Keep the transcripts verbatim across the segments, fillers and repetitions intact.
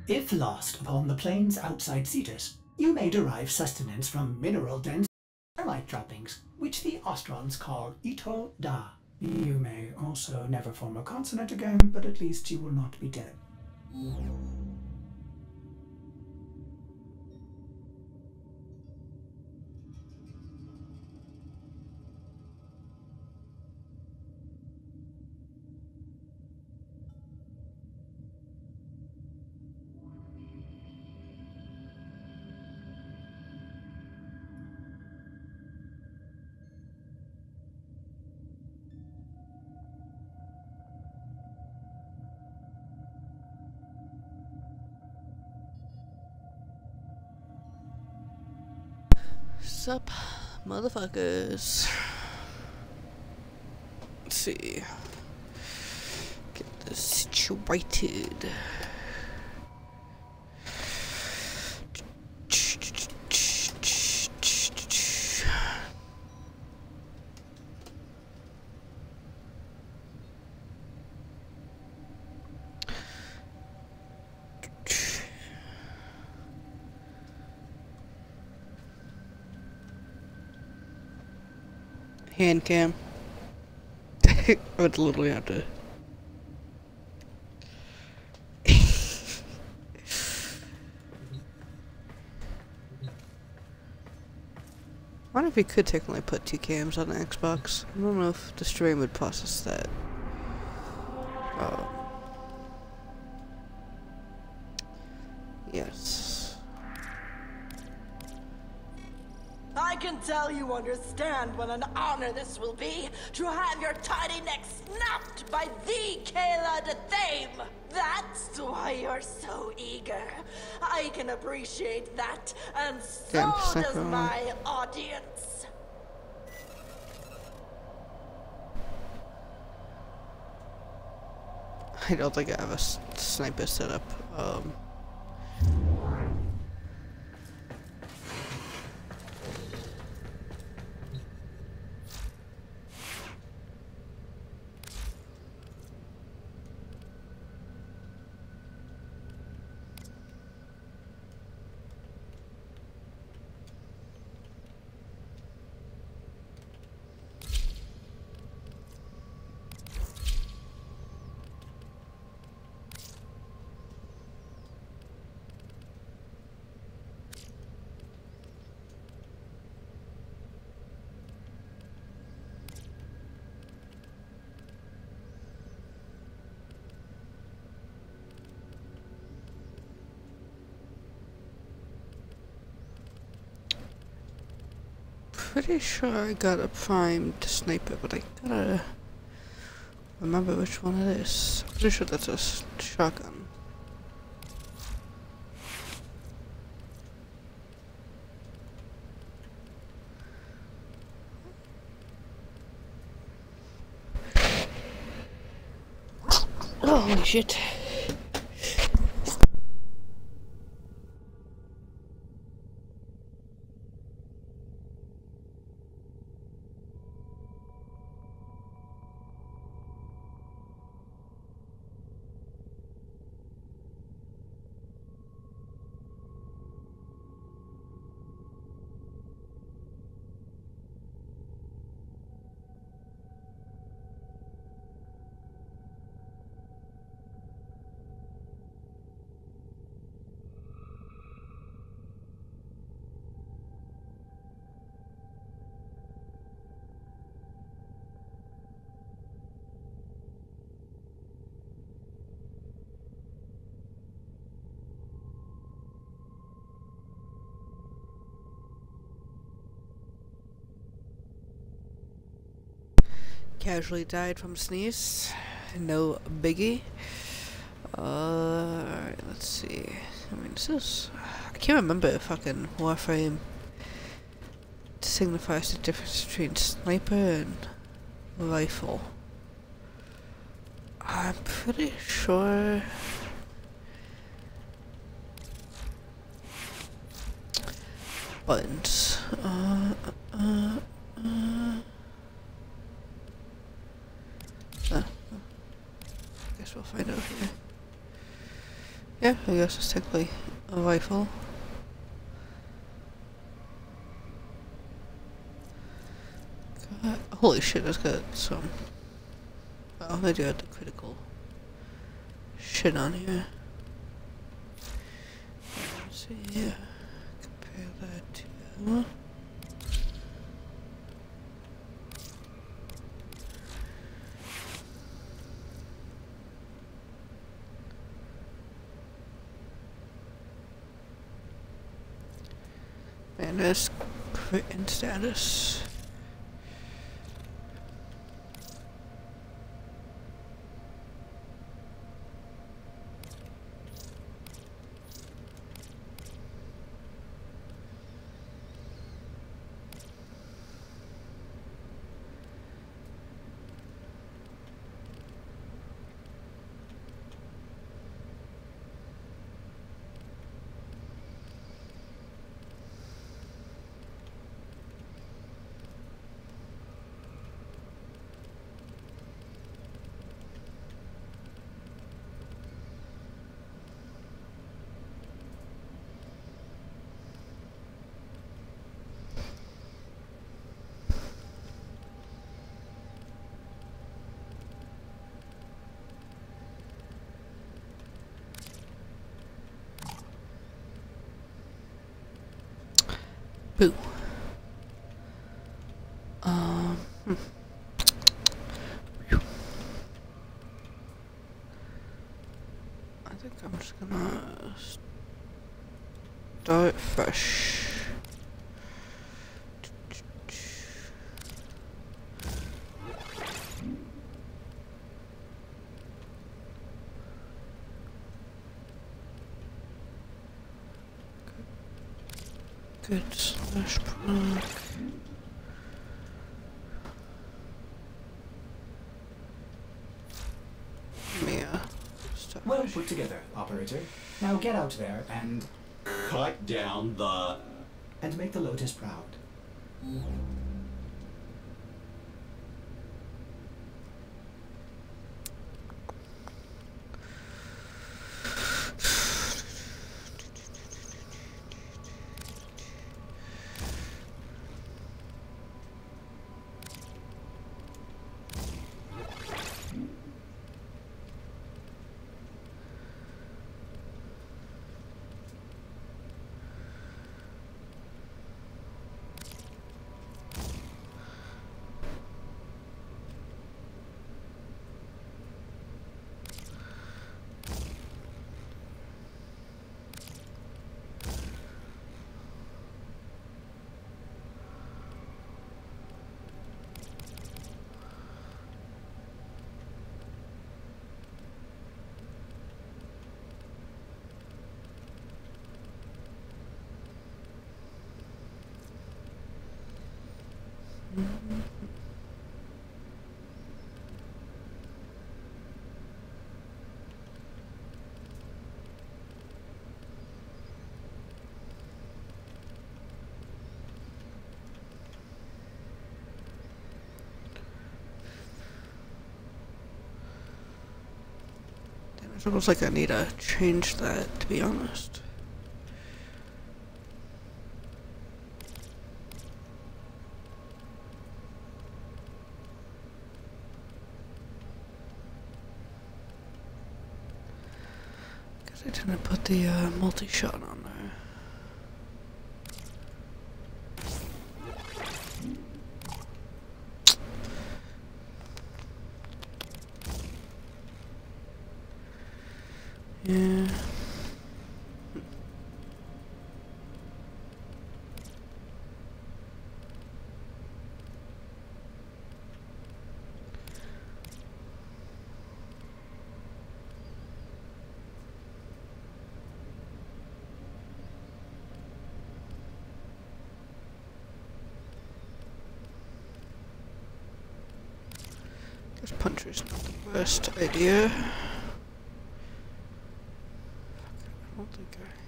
If lost upon the plains outside Cetus, you may derive sustenance from mineral-dense termite droppings, which the Ostrons call Ito Da. You may also never form a consonant again, but at least you will not be dead. Sup, motherfuckers. Let's see. Get this situated. Hand cam. I would literally have to. I wonder if we could technically put two cams on the Xbox. I don't know if the stream would process that. Oh. Yes. I can tell you understand what an honor this will be to have your tiny neck snapped by the Kayla de Thame. That's why you're so eager. I can appreciate that, and so Damn, does my audience. I don't think I have a s sniper setup. Um. Pretty sure I got a primed sniper, but I gotta remember which one it is. I'm pretty sure that's a s shotgun. Holy shit. Casually died from sneeze. No biggie. Uh, alright, let's see. I mean, this is. I can't remember if fucking Warframe signifies the difference between sniper and rifle. I'm pretty sure. Buttons. Uh, uh, uh. Uh, guess we'll find out here. Yeah, I guess it's technically a rifle. God, holy shit, that's got some. Oh, they do have the critical shit on here. Let's see, yeah. Compare that to. Man, that's crit in status. Boo. Um. Hmm. I think I'm just gonna start fresh. Good slash proc. Mia. Stuff. Well put together, operator. Now get out there and Cut down the... and make the Lotus proud. It's almost like I need to change that, to be honest. Guess I tend to put the uh, multi-shot on there. Yeah. Guess puncher's not the worst idea. I don't think I...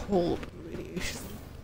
cold radiation.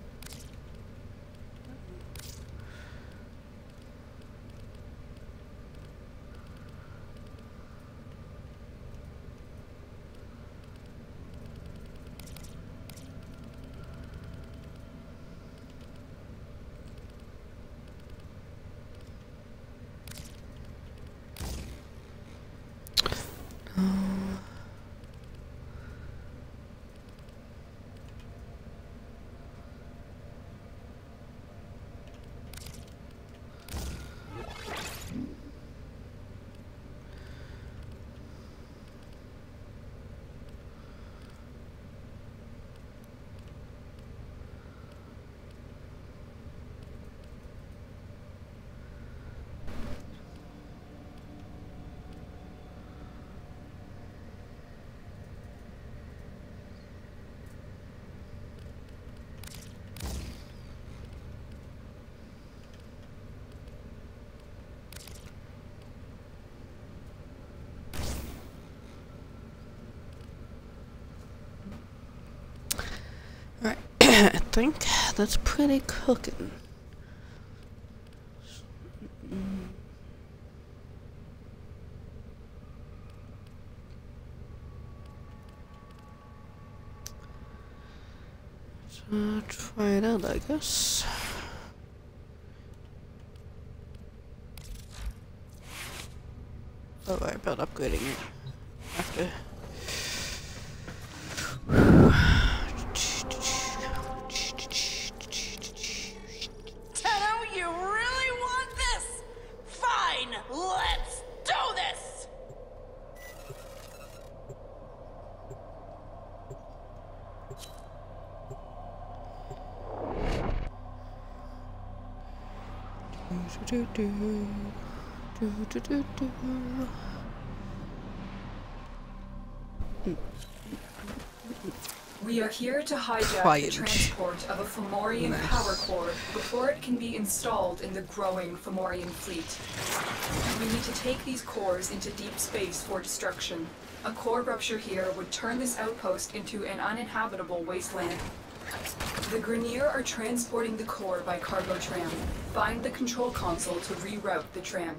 Alright, I think that's pretty cooking. So try it out, I guess. Oh, right, about upgrading it after. Tenno, you really want this? Fine, let's do this! Do, do, do, do, do, do. We are here to hijack Quiet. the transport of a Fomorian Nice. power core before it can be installed in the growing Fomorian fleet. We need to take these cores into deep space for destruction. A core rupture here would turn this outpost into an uninhabitable wasteland. The Grineer are transporting the core by cargo tram. Find the control console to reroute the tram.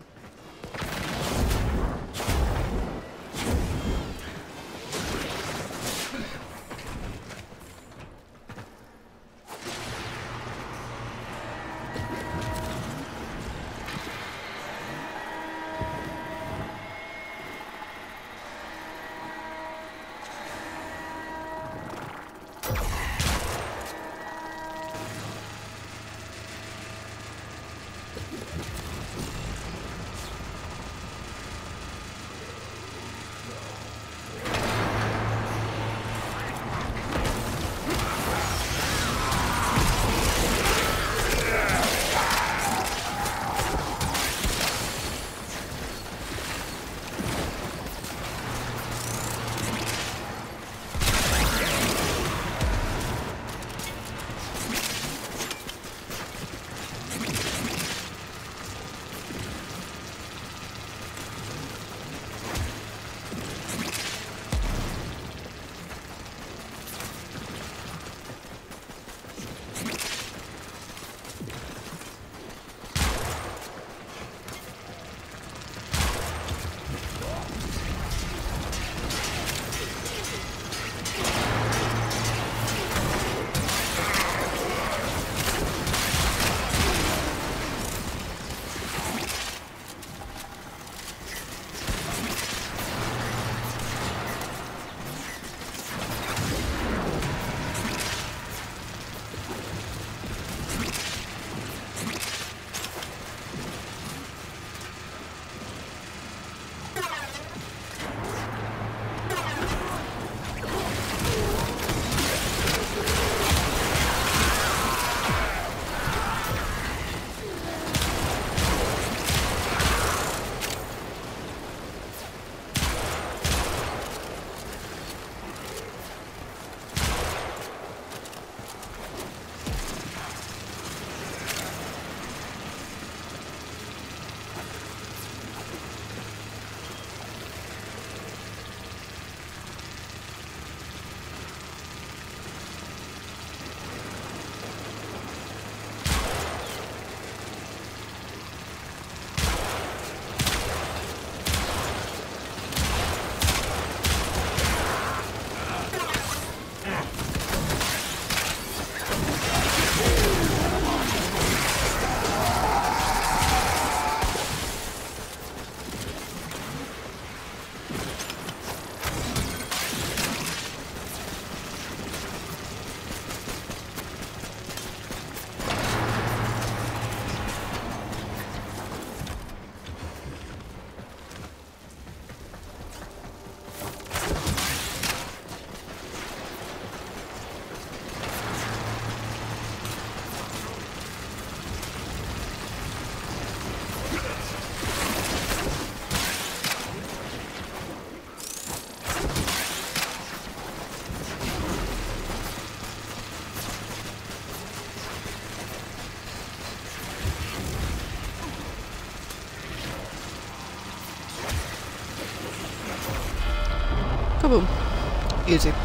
Kaboom. Easy.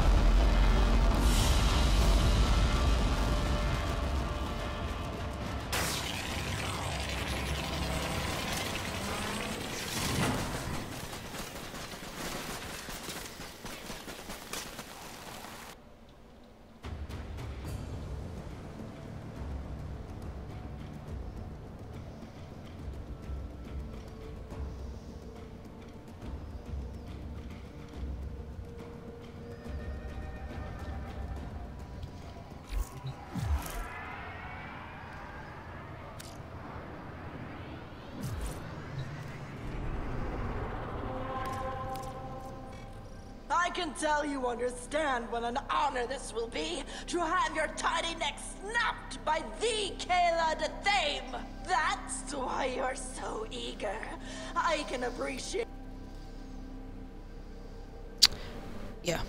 I can tell you understand what an honor this will be to have your tiny neck snapped by the Kayla de Thame. That's why you're so eager. I can appreciate. Yeah.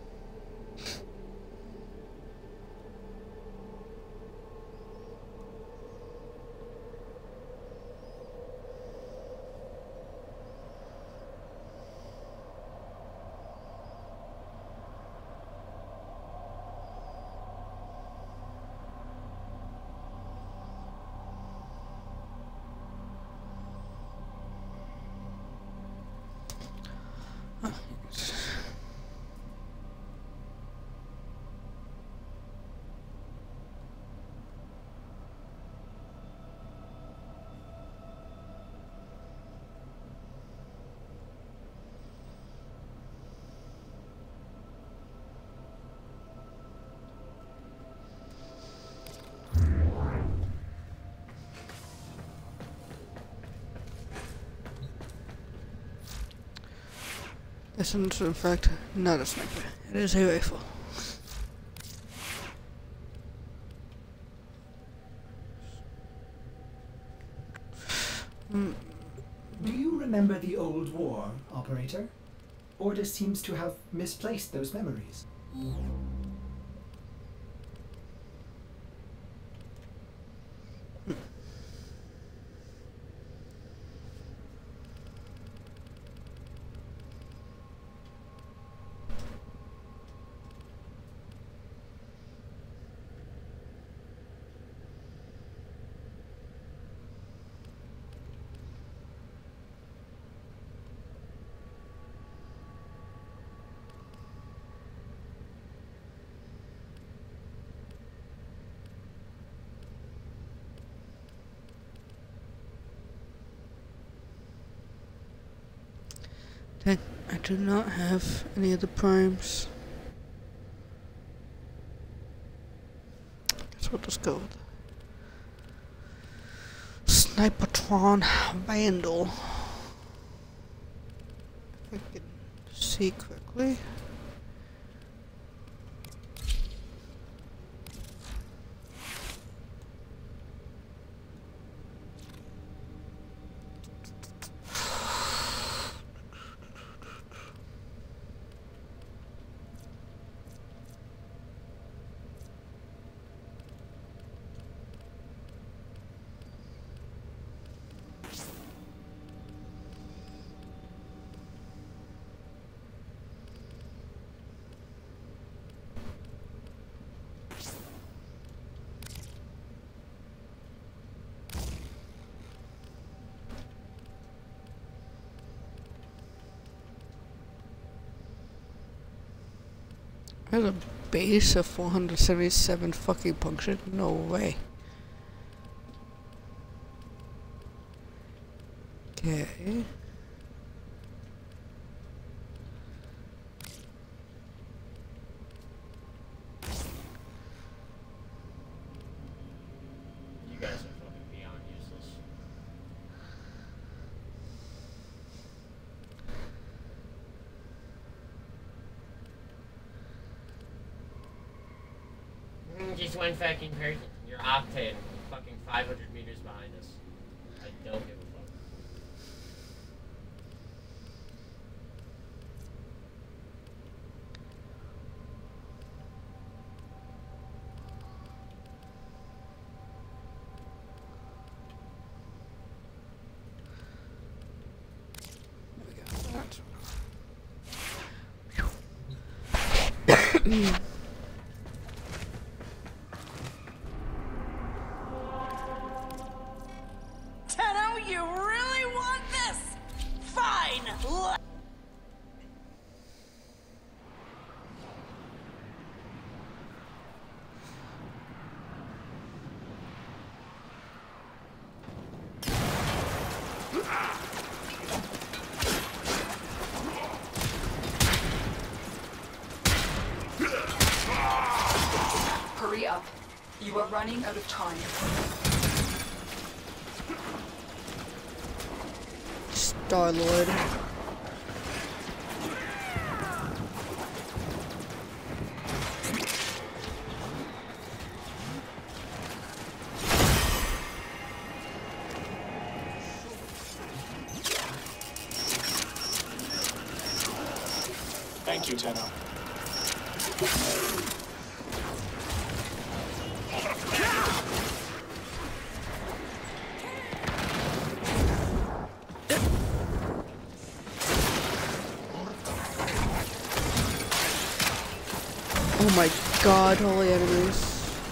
This is in fact not a sniper. It is a rifle. Mm. Do you remember the old war, Operator? Ordis seems to have misplaced those memories. Then I do not have any of the primes. Guess we'll just go with Snipertron Vandal. If I can see quickly. There's a base of four hundred seventy-seven fucking punctured? No way. Okay. You guys are fucking beyond useless. Just one fucking person. You're Octane, fucking five hundred meters behind us. I don't give a fuck. There we go. That. Tenno, you really want this? Fine. Let Hurry up. You are running out of time. Star-Lord. Thank you, Tenno. Oh my god, holy enemies.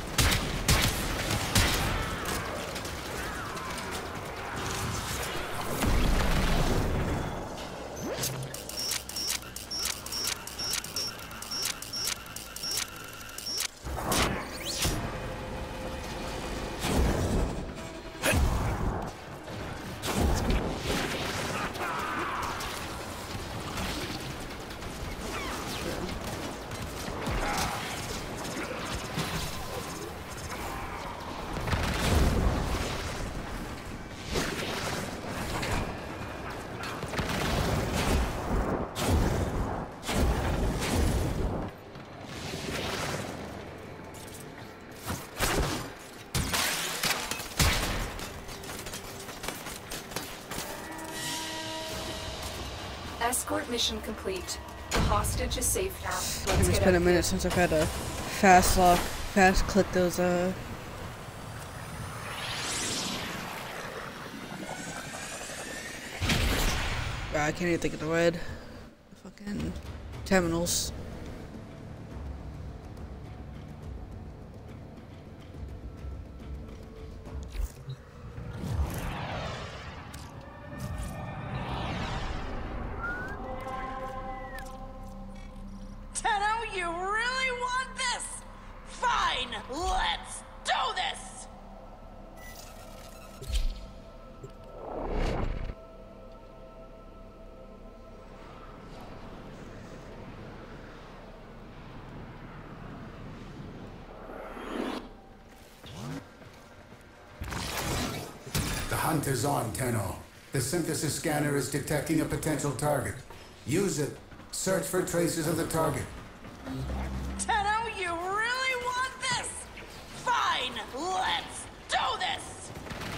Escort mission complete. The hostage is safe now. Let's It's get been out a minute since I've had to fast lock, fast click those, uh... Ah, I can't even think of the word. Fucking terminals. Tenno, you really want this? Fine, let's do this! The hunt is on, Tenno. The synthesis scanner is detecting a potential target. Use it. Search for traces of the target. Tenno, you really want this? Fine, let's do this!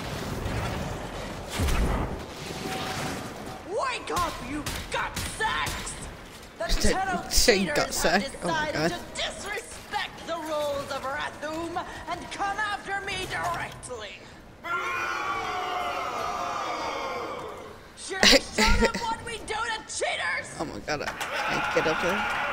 Wake up, you gut sacks! The Say- Tenno say cheaters gut sack. have Oh my decided God. to disrespect the rules of Rathum and come after me directly. Should I show them what we do to cheaters? Oh my god, I can't get up there.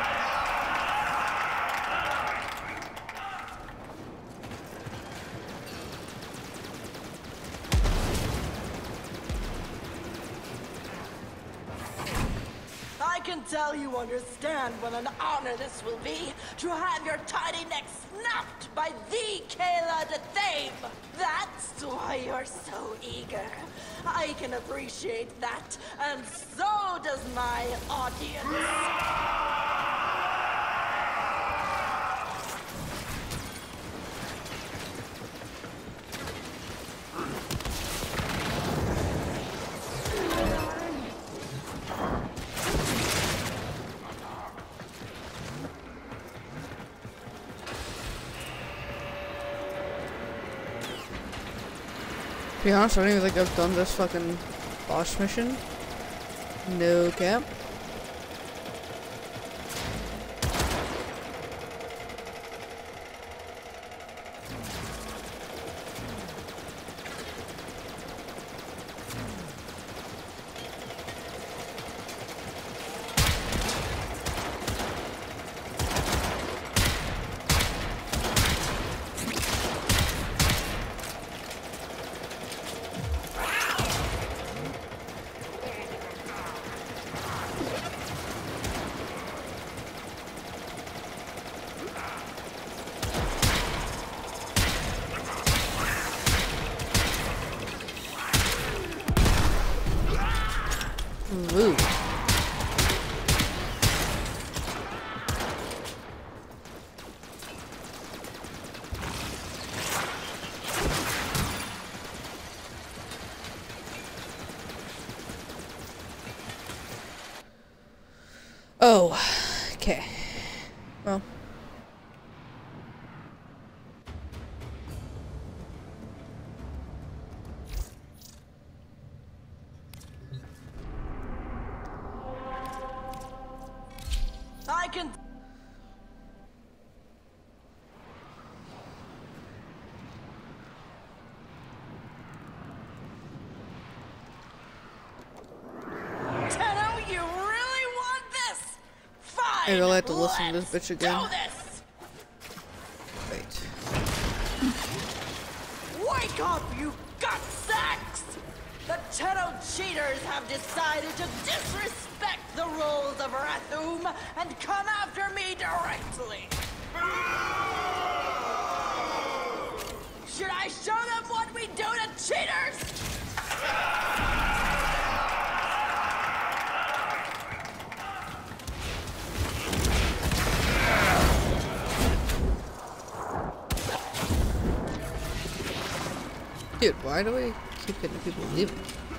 I can tell you understand what an honor this will be to have your tiny neck snapped by the Kayla de Thame. That's why you're so eager. I can appreciate that, and so does my audience. To be honest, I don't even think I've done this fucking boss mission. No cap. Ooh. Oh, okay. Well. I can... Tenno, you really want this? Fine! Maybe I'll have to listen to let's this bitch again. do this! Wait. Wake up, you gut sacks! The Tenno cheaters have decided to disrespect the rules of Rathum and come after me directly! Should I show them what we do to cheaters? Dude, why do I keep getting people leaving?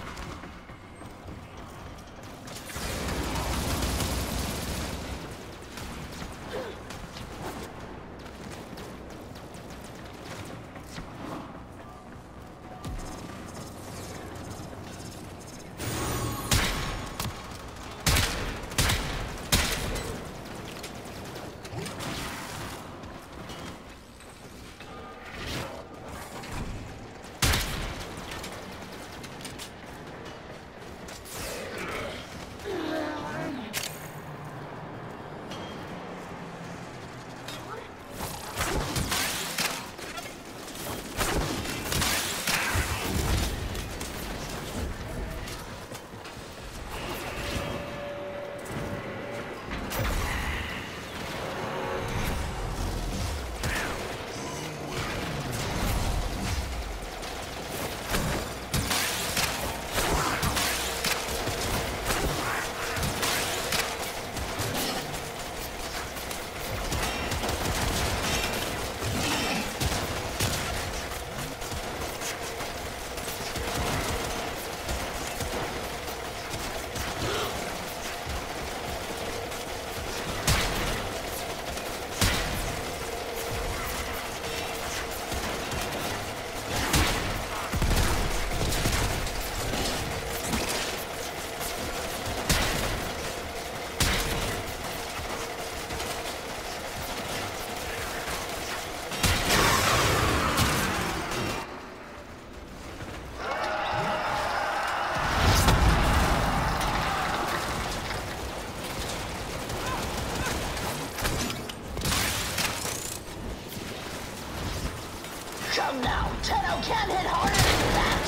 Come now, Tenno can't hit harder than that!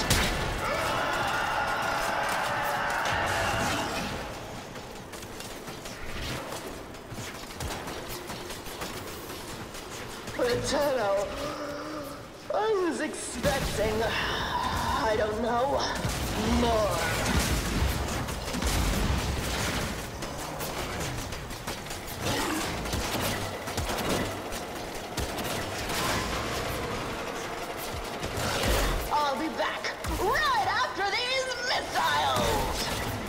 But Tenno, I was expecting, I don't know, more. I'll be back right after these missiles!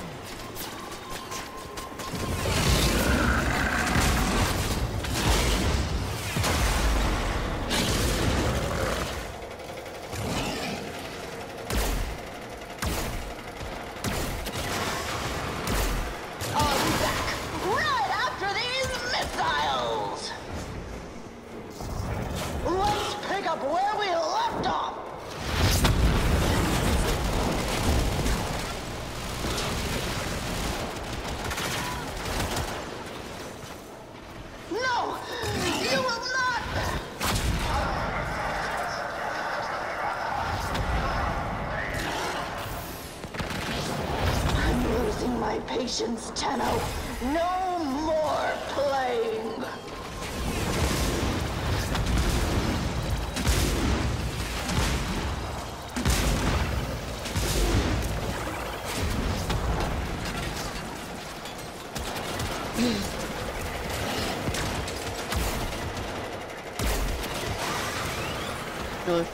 I'll be back right after these missiles! Let's pick up where we left off! No! You will not! I'm losing my patience, Tenno. No more playing! Really?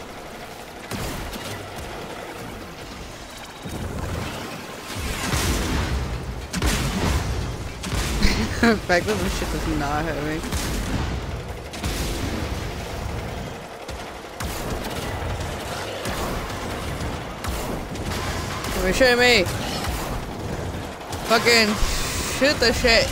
The fact that this shit does not hurt me. Let me show me. Fucking shoot the shit.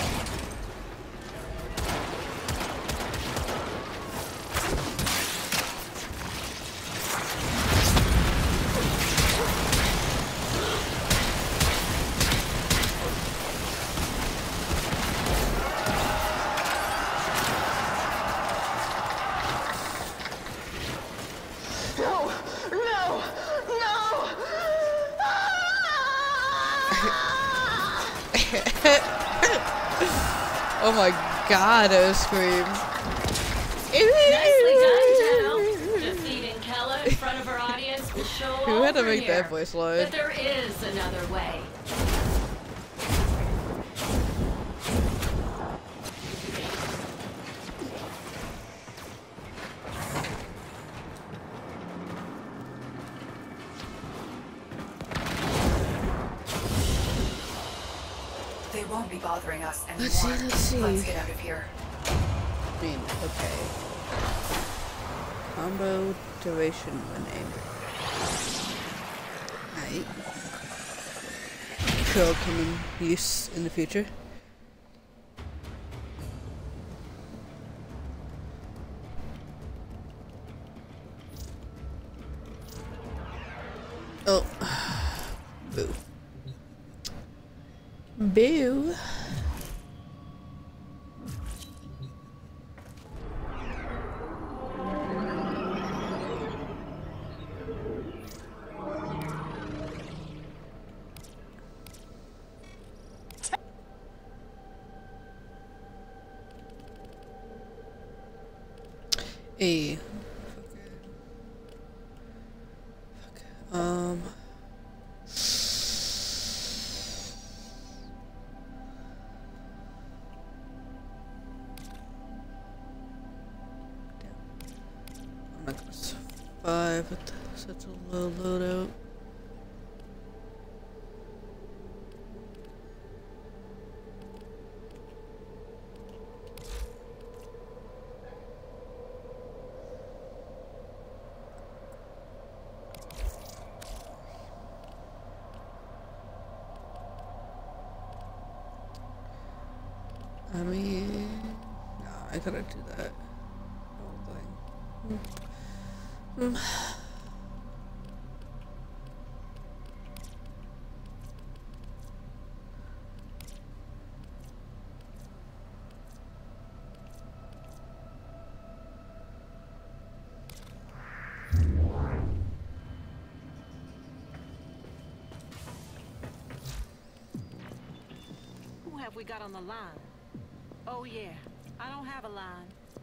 No! No! No! Oh my god, I scream. Nicely done, Tenno. Defeating Keller in front of her audience will show Who had to make here that voice loud? that there is another way. They won't be bothering us anymore. Let's see, let's see. Let's get out of here. I mean, okay. Combo duration winning. Alright. Sure will come in use in the future. Oh. Boo. Boo. Hey. Fuck. Um. I'm not gonna survive with such a low loadout. I mean, no, I couldn't do that. Whole thing. Mm. Mm. Who have we got on the line? Oh yeah, I don't have a line.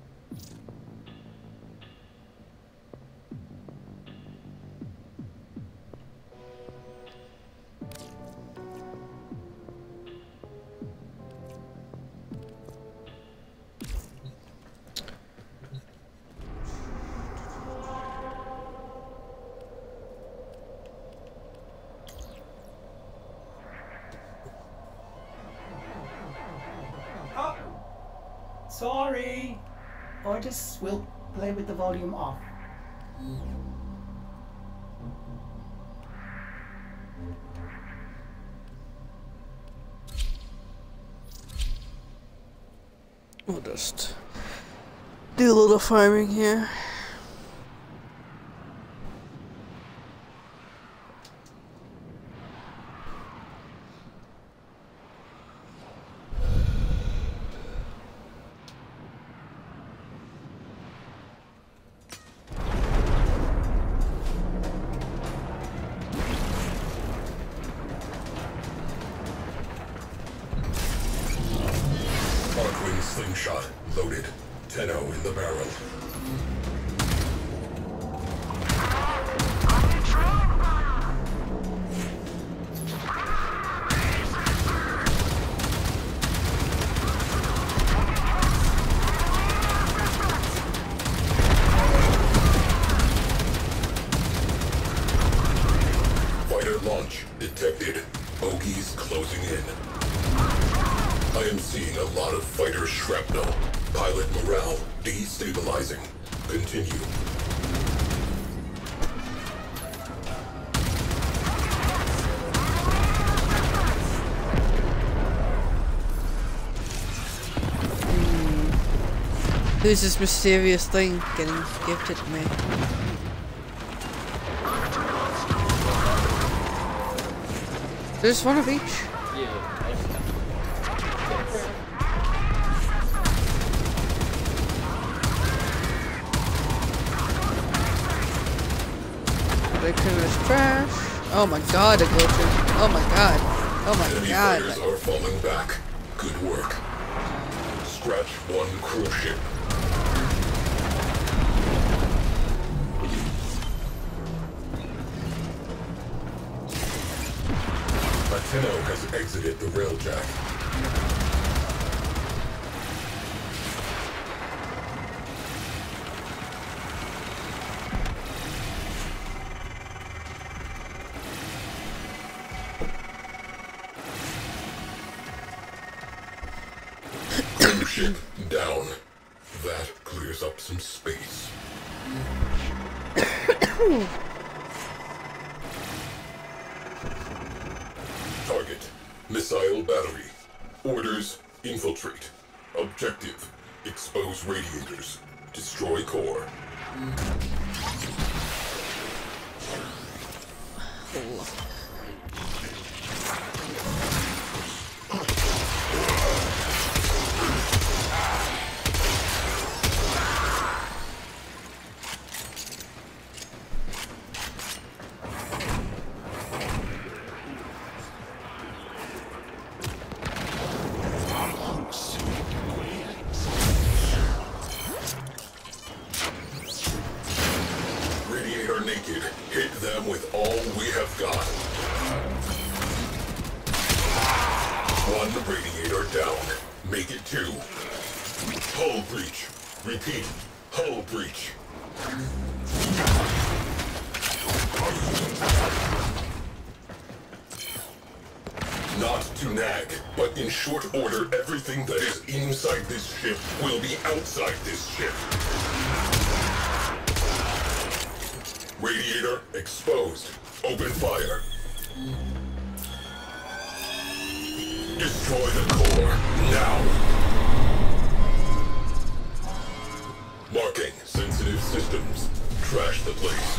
Sorry. Otis will play with the volume off. We'll just do a little farming here. Arcwing slingshot loaded. Tenno in the barrel. Bogies closing in. I am seeing a lot of fighter shrapnel. Pilot morale destabilizing. Continue. Who's this mysterious thing getting gifted to me? There's one of each. Victim is trash. Oh my god, a glitch. Oh my god. Oh my Enemy god. fighters are falling back. Good work. Scratch one cruise ship. Tenno has exited the railjack. Ship down. That clears up some space. Target, missile battery. Orders, infiltrate. Objective, expose radiators. Destroy core. Hit them with all we have got. One radiator down. Make it two. Hull breach. Repeat. Hull breach. Not to nag, but in short order, everything that is inside this ship will be outside this ship. Radiator exposed. Open fire. Destroy the core, now. Marking sensitive systems. Trash the place.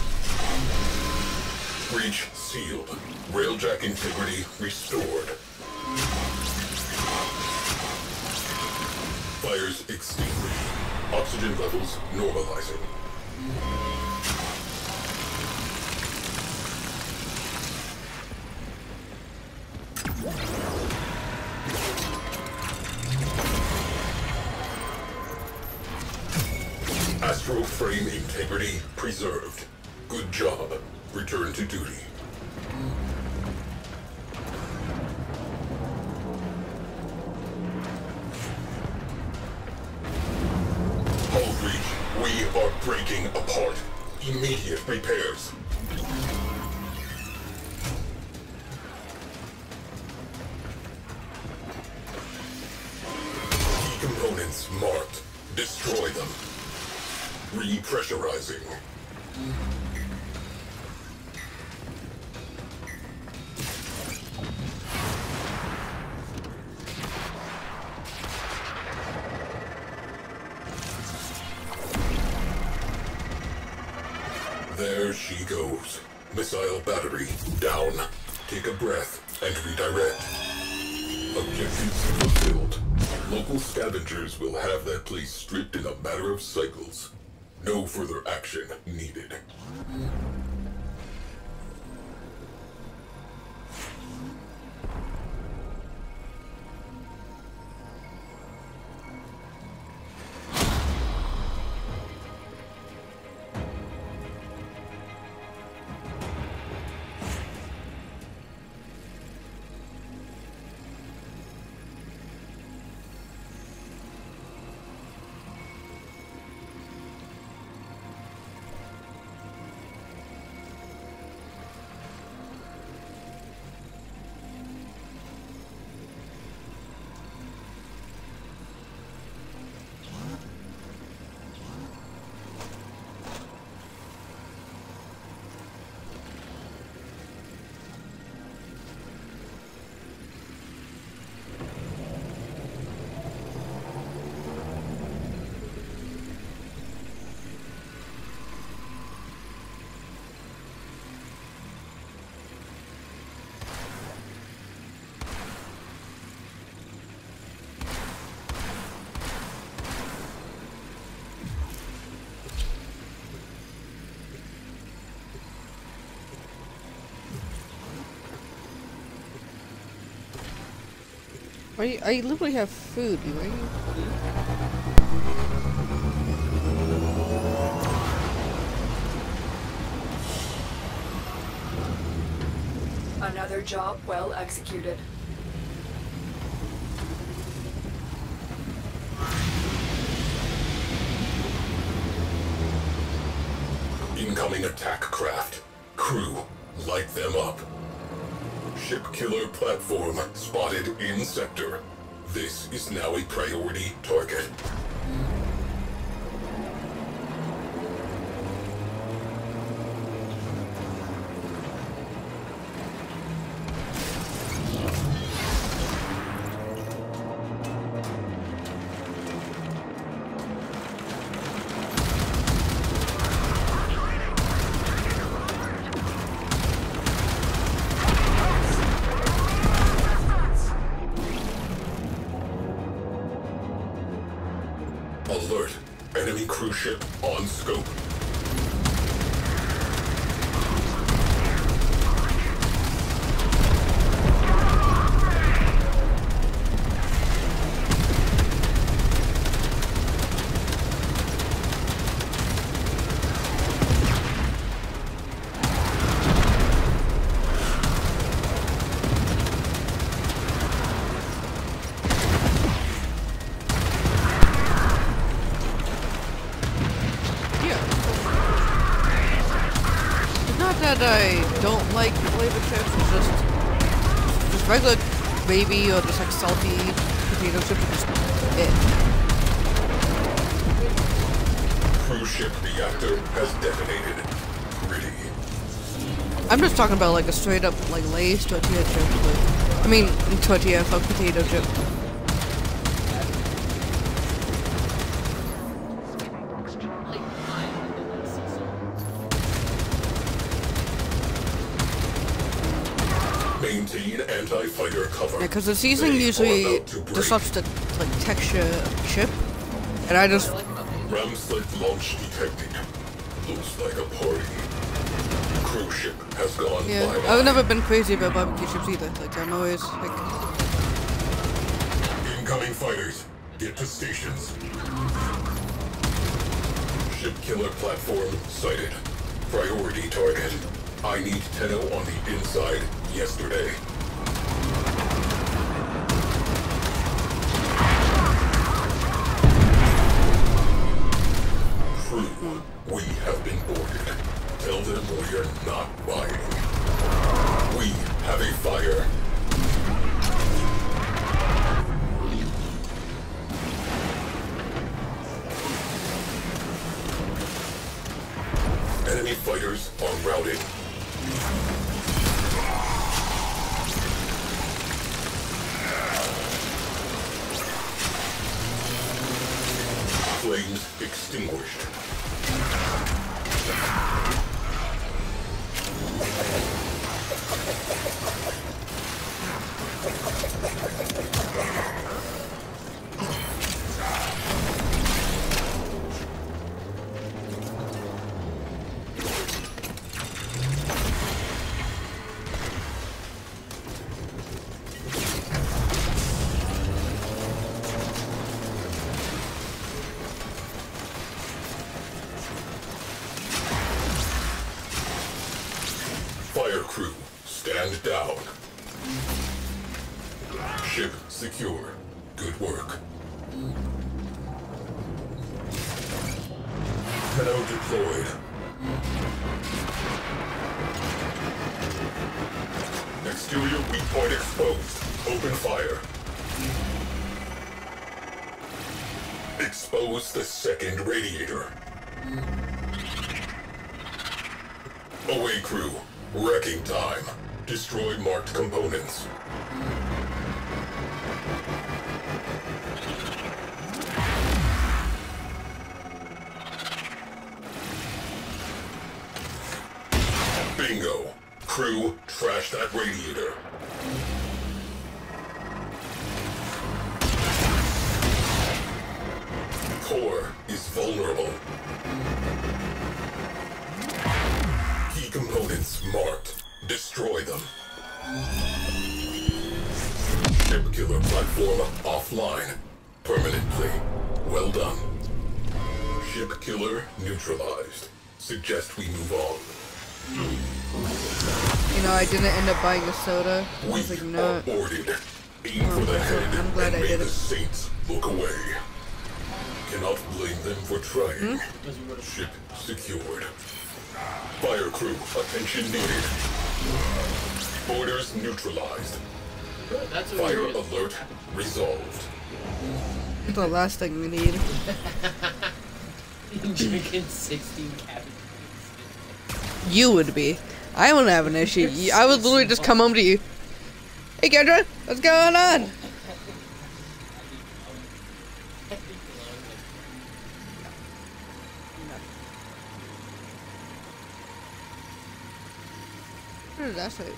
Breach sealed. Railjack integrity restored. Fires extinguished. Oxygen levels normalizing. Astro frame integrity preserved. Good job. Return to duty. Hull breach. We are breaking apart. Immediate repairs. Key components marked. Destroy them. Repressurizing. There she goes. Missile battery down. Take a breath and redirect. Objectives fulfilled. Local scavengers will have that place stripped in a matter of cycles. No further action needed. I, I literally have food, right? Another job well executed. Incoming attack craft. Crew, light them up. Ship killer platform spotted in sector. This is now a priority target. Alert! Enemy cruise ship on scope. That I don't like flavor chips, it's just just regular gravy or just like salty potato chips are just it. Cruise ship reactor has detonated. Pretty. I'm just talking about like a straight up like Lay's tortilla chip. Like, I mean tortilla fuck potato chip. Maintain anti-fighter cover. Yeah, because the seasoning usually disrupts the like texture of the chip, and I just Ramslet launch detected. Looks like a party. Cruise ship has gone yeah. bye-bye. I've never been crazy about barbecue chips either. Like I'm always like Incoming fighters, get to stations. Ship killer platform sighted. Priority target. I need Tenno on the inside yesterday. Crew, we have been boarded. Tell them we're not buying. We have a fire. Enemy fighters are routing. Flames extinguished. Fire crew, stand down. Ship secure. Good work. Tenno deployed. Exterior weak point exposed. Open fire. Expose the second radiator. Away crew. Wrecking time. Destroy marked components. Bingo. Crew, trash that radiator. Core is vulnerable. Key components marked. Destroy them. Ship killer platform offline. Permanently. Well done. Ship killer neutralized. Suggest we move on. You know, I didn't end up buying a soda. I was like, no. Boarded. Aim for the head I'm glad and I make did the it. saints look away. Cannot blame them for trying. Hmm? Ship secured. Fire crew, attention needed. Borders neutralized. That's a Fire weird- alert resolved. The last thing we need. Drinking sixteen cabbages. You would be. I wouldn't have an issue. You- I would literally just come home to you. Hey Kendra, what's going on? What did that say?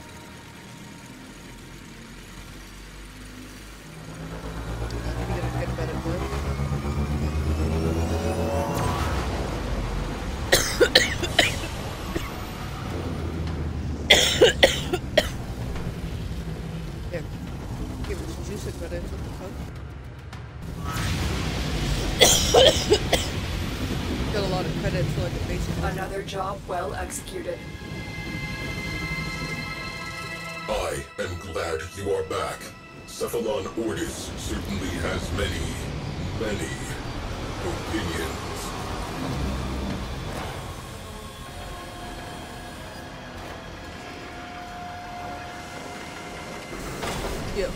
I'm gonna get better Yeah. Give me some juice and better. What the fuck? Got a lot of credit for like a basic. Another job well executed. I am glad you are back. Cephalon Ordis certainly has many, many opinions. Yeah.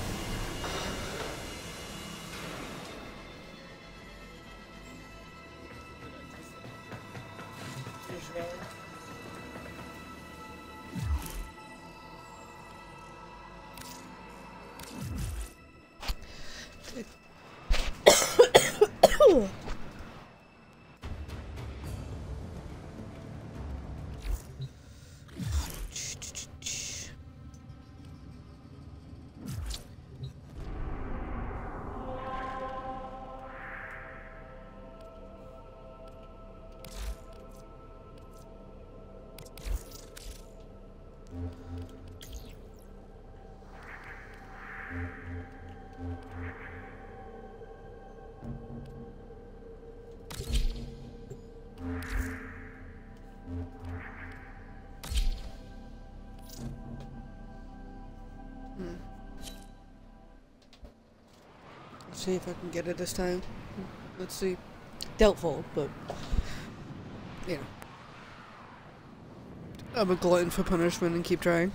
Let's see if I can get it this time. Let's see. Doubtful, but you know. I'm a glutton for punishment and keep trying.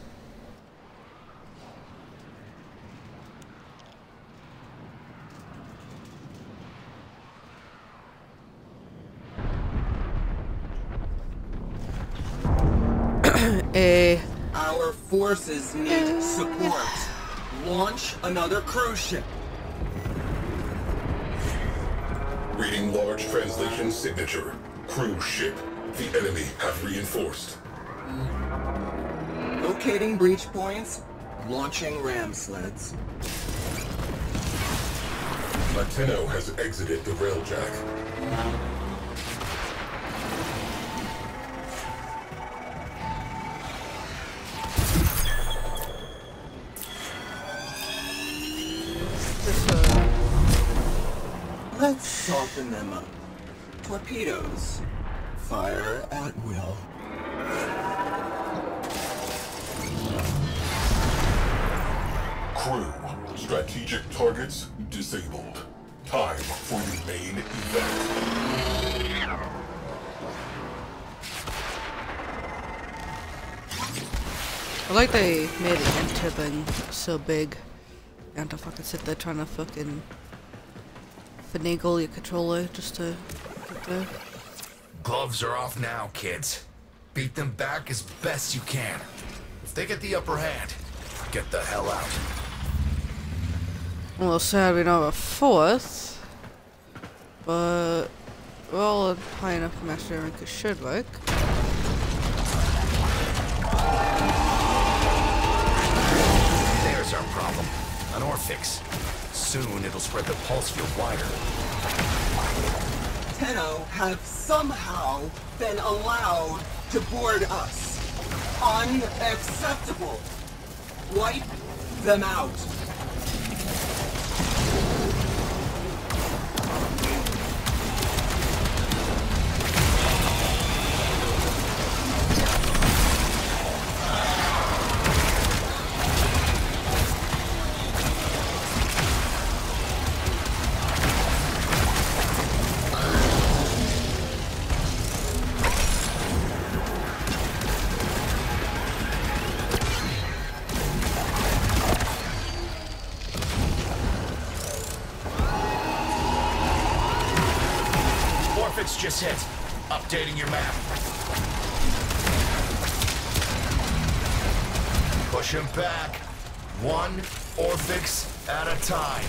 A Our forces need support. Launch another cruise ship. Reading large translation signature. Cruise ship. The enemy have reinforced. Locating breach points. Launching ram sleds. Latino has exited the railjack. Let's soften them up. Torpedoes. Fire at will. Crew. Strategic targets disabled. Time for the main event. I like they made the enter thing so big. You have to fucking sit there trying to fucking finagle your controller just to get there. Gloves are off now, kids. Beat them back as best you can. If they get the upper hand, get the hell out. Well, sad we don't have a fourth, but we're all high enough master rank it should work. There's our problem. An Orphix. Soon it'll spread the pulse field wider. Tenno have somehow been allowed to board us. Unacceptable. Wipe them out. Orphix just hit. Updating your map. Push him back. One Orphix at a time.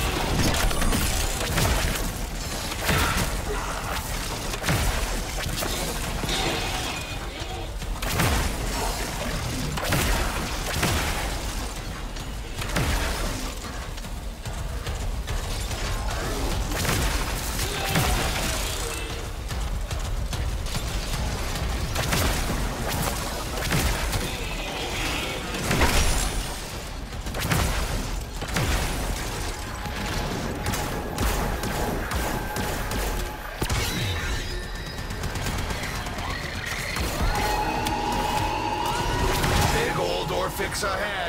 Orphix ahead.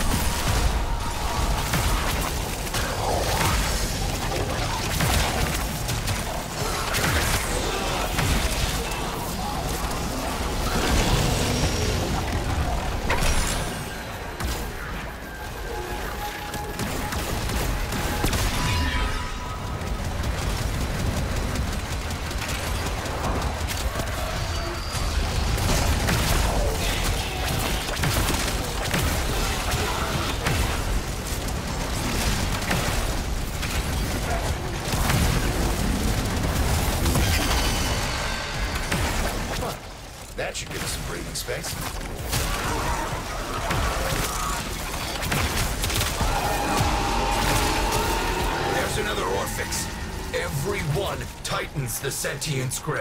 That should give us some breathing space. There's another Orphix. Every one tightens the sentient's grip.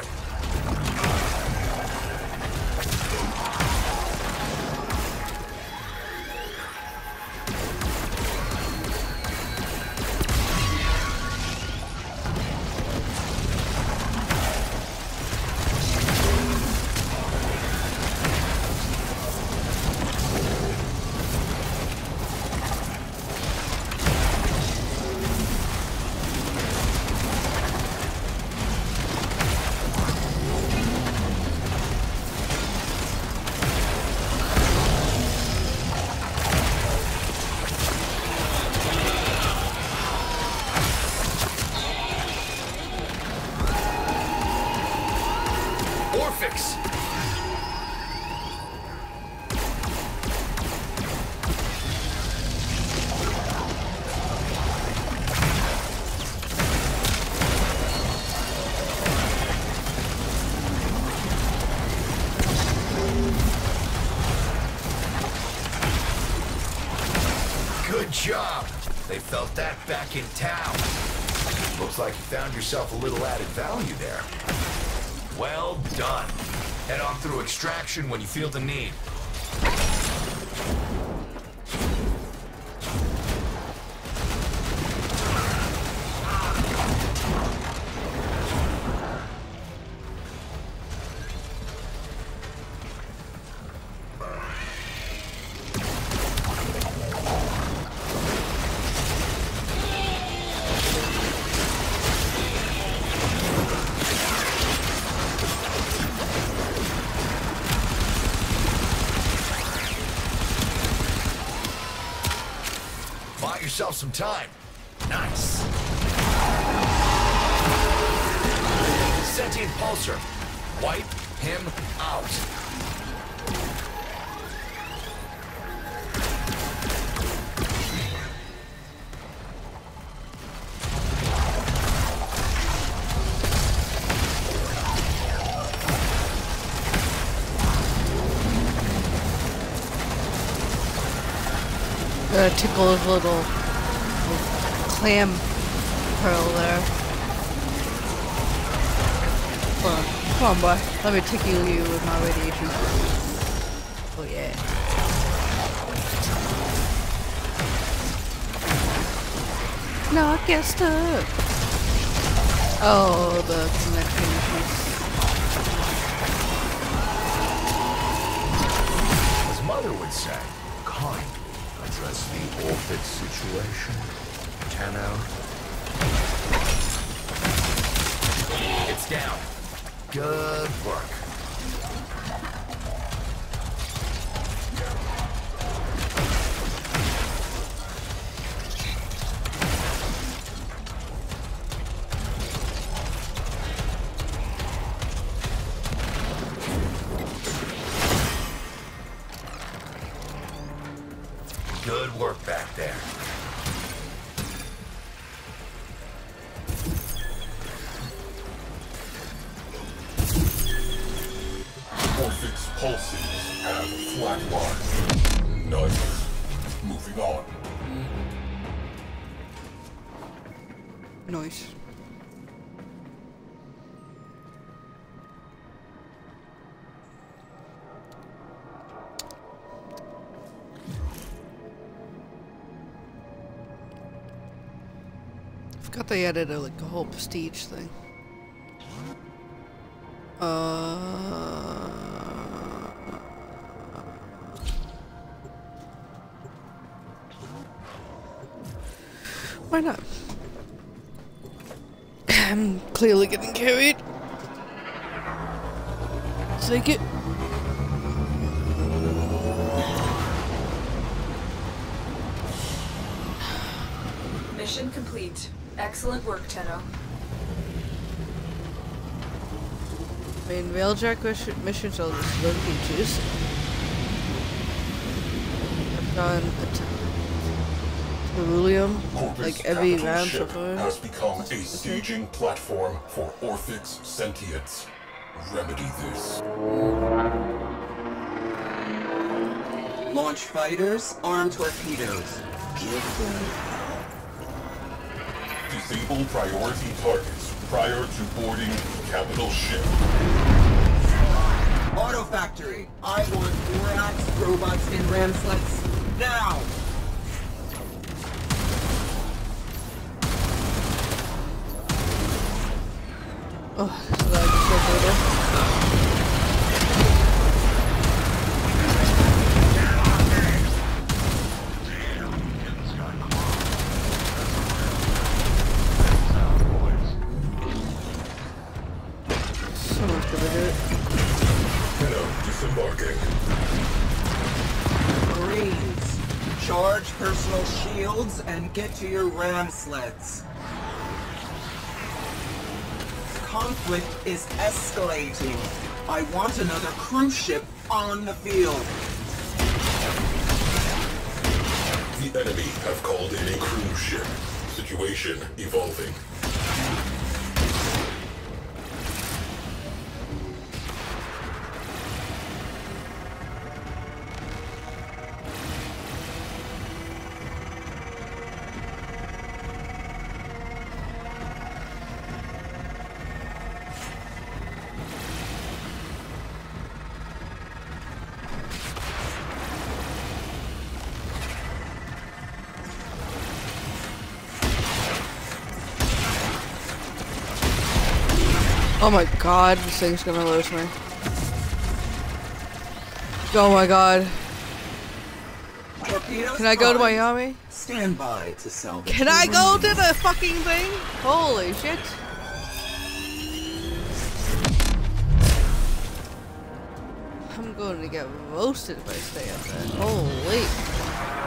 Orphix! Good job! They felt that back in town. Looks like you found yourself a little added value there. Well done. Head on through extraction when you feel the need. Buy yourself some time. Nice. Sentient Pulsar. Wipe him out. Uh, tickle his little, little clam pearl there. Come on, come on, boy. Let me tickle you with my radiation. Oh yeah. No, get stuck. Oh, the connection issues. As Mother would say, kind. Address the Orphix situation. Tenno. It's down. Good work. Good work back there. Orphic's pulses have flatlined. Nice. Moving on. Nice. Forgot they added a, like a whole prestige thing. Uh, why not? I'm clearly getting carried. Take it. Mission complete. Excellent work, Tenno. I mean, Railjack mission missions are just low juicy. I've done a Ceruleum, like every round so far. Has become a sieging platform for Orphic's sentience. Remedy this. Launch fighters, armed torpedoes. Give them hell. Disable priority targets prior to boarding capital ship. Auto factory, I want rats, robots, and ram sleds now! Oh, so that I just go through Someone's gonna do it. Tenno disembarking. Marines, charge personal shields and get to your ram sleds. Conflict is escalating. I want another cruise ship on the field. The enemy have called in a cruise ship. Situation evolving. Oh my god, this thing's gonna lose me. Oh my god. Torpedoes Can I go to primed. Miami? Stand by to salvage. Can I go to the fucking thing? Holy shit. I'm going to get roasted if I stay up there. Holy.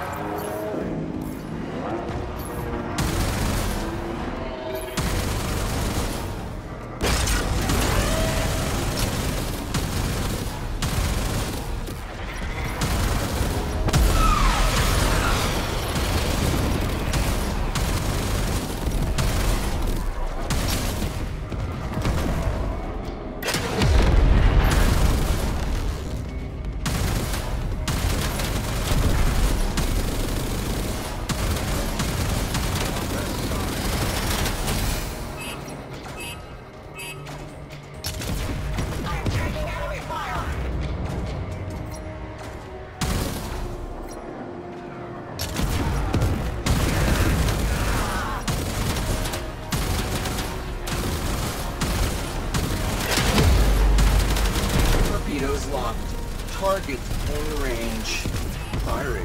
Torpedoes locked. Target in range. Firing.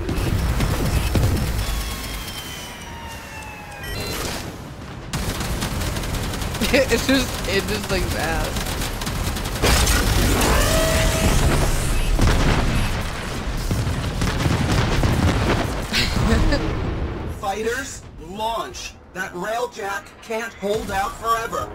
It's just, it just like bad. Fighters, launch. That railjack can't hold out forever.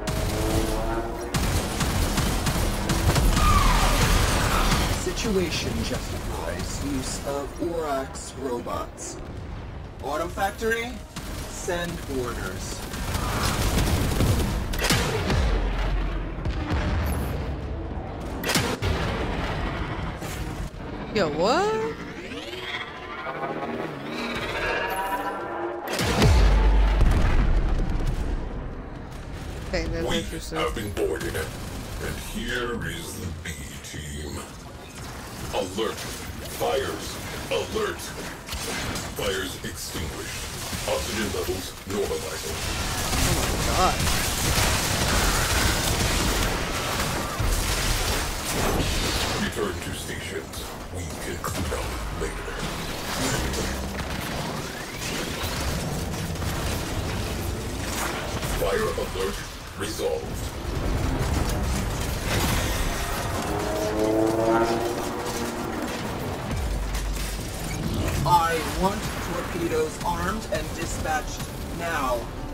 Situation justified. Wise use of Orax robots. Auto Factory, send orders. Yo, what? Okay, that's we interesting. have been boarded, and here is the B team. Alert! Fires! Alert! Fires extinguished. Oxygen levels normalizing. Oh my god. Return to stations. We can clean up later. Fire alert resolved. I want torpedoes armed and dispatched now.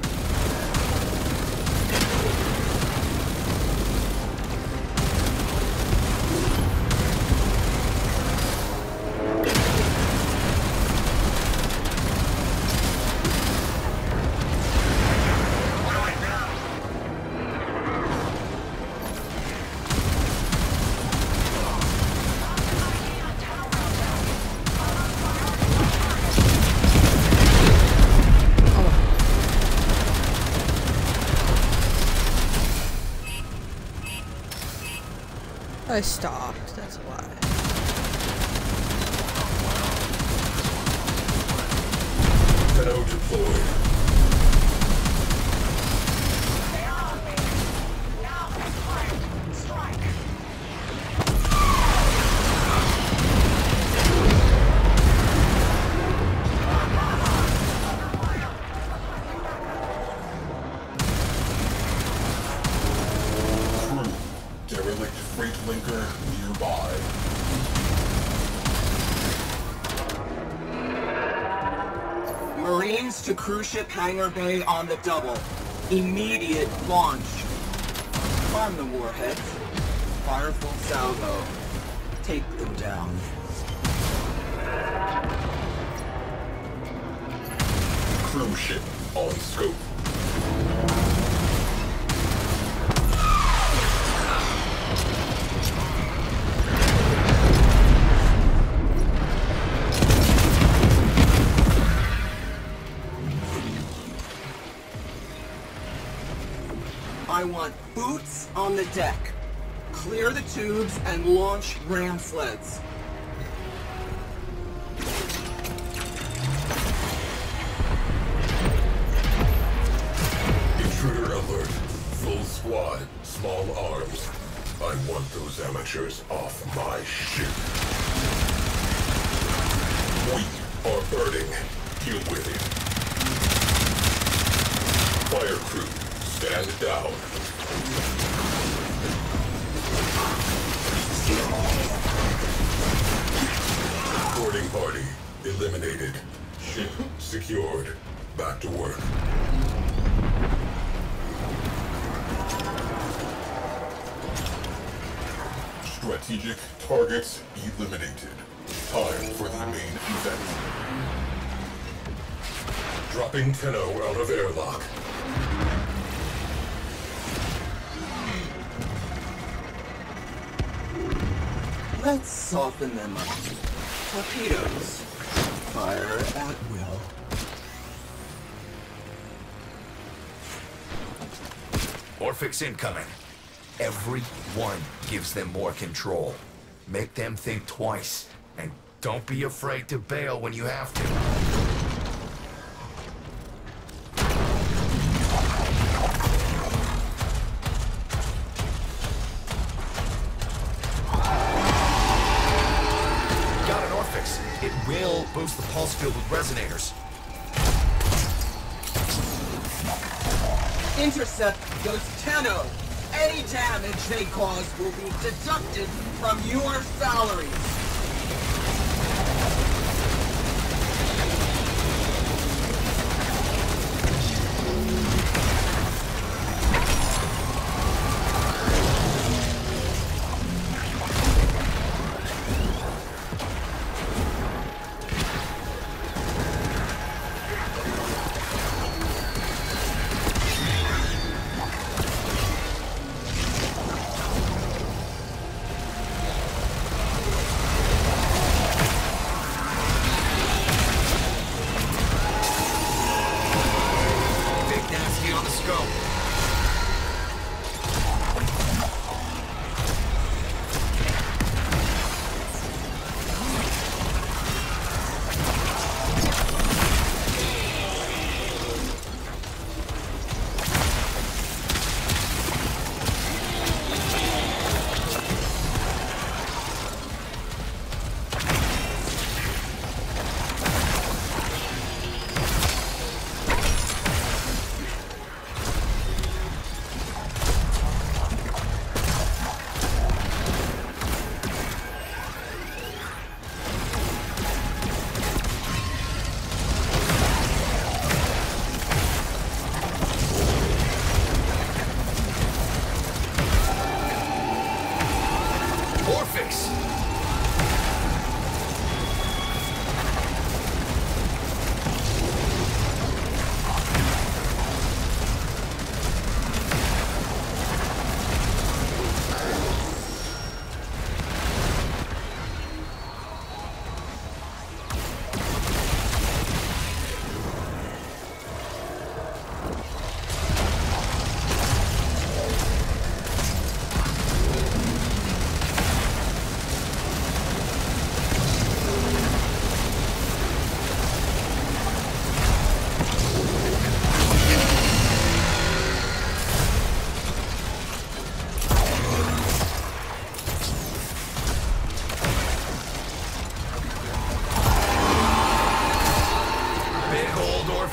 I stopped, that's why. Tenno deployed. Derelict freight linker nearby. Marines to cruise ship hangar bay on the double. Immediate launch. Arm the warheads. Fire full salvo. Take them down. Cruise ship on scope. I want boots on the deck. Clear the tubes and launch ram sleds. Intruder alert. Full squad. Small arms. I want those amateurs off my ship. We are burning. Deal with it. Fire crew. Stand down. Boarding party eliminated. Ship secured. Back to work. Strategic targets eliminated. Time for the main event. Dropping Tenno out of airlock. Let's soften them up. Torpedoes. Fire at will. Orphix incoming. Every one gives them more control. Make them think twice. And don't be afraid to bail when you have to. It will boost the pulse field with resonators. Intercept those Tenno. Any damage they cause will be deducted from your salaries.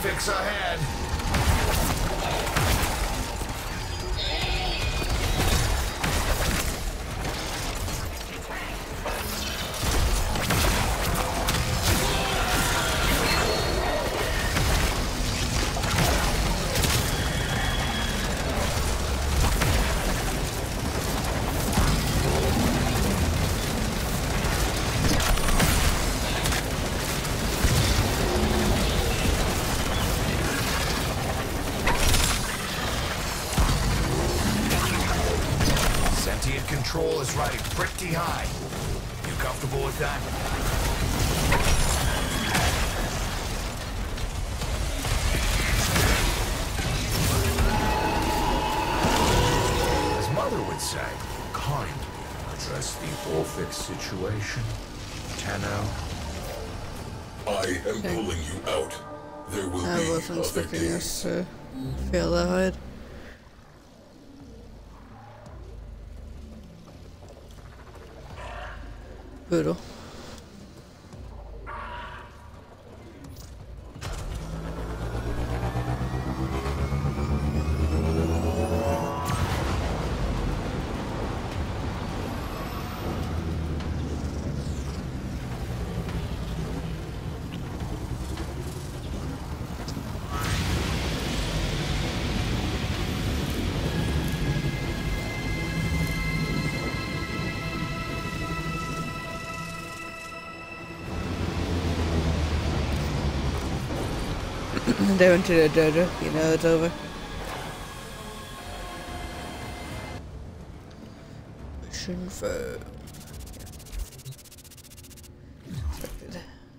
fix ahead. Control is riding pretty high. You comfortable with that? As Mother would say, kindly address the Orphix situation. Tenno. I am pulling you out. There will I be wasn't other expecting days. us to feel that hard. Brutal. They went to the dojo, you know it's over. Mission failed. Expected.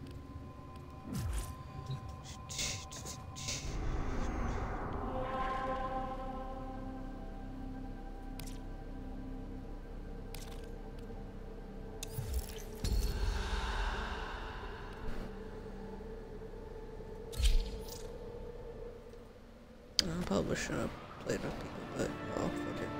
I probably shouldn't have played with people, but oh, fuck it.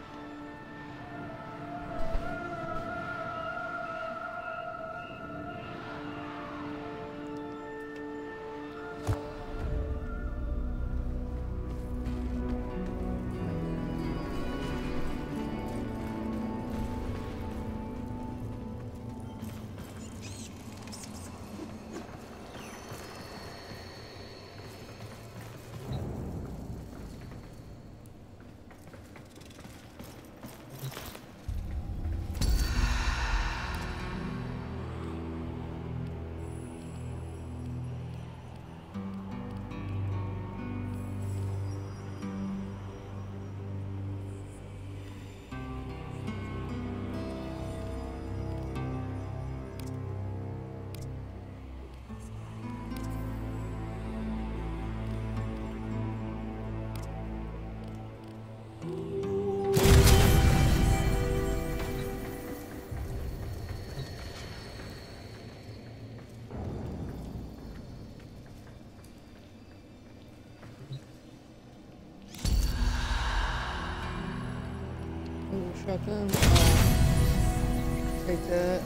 Shotgun. Oh. Take that.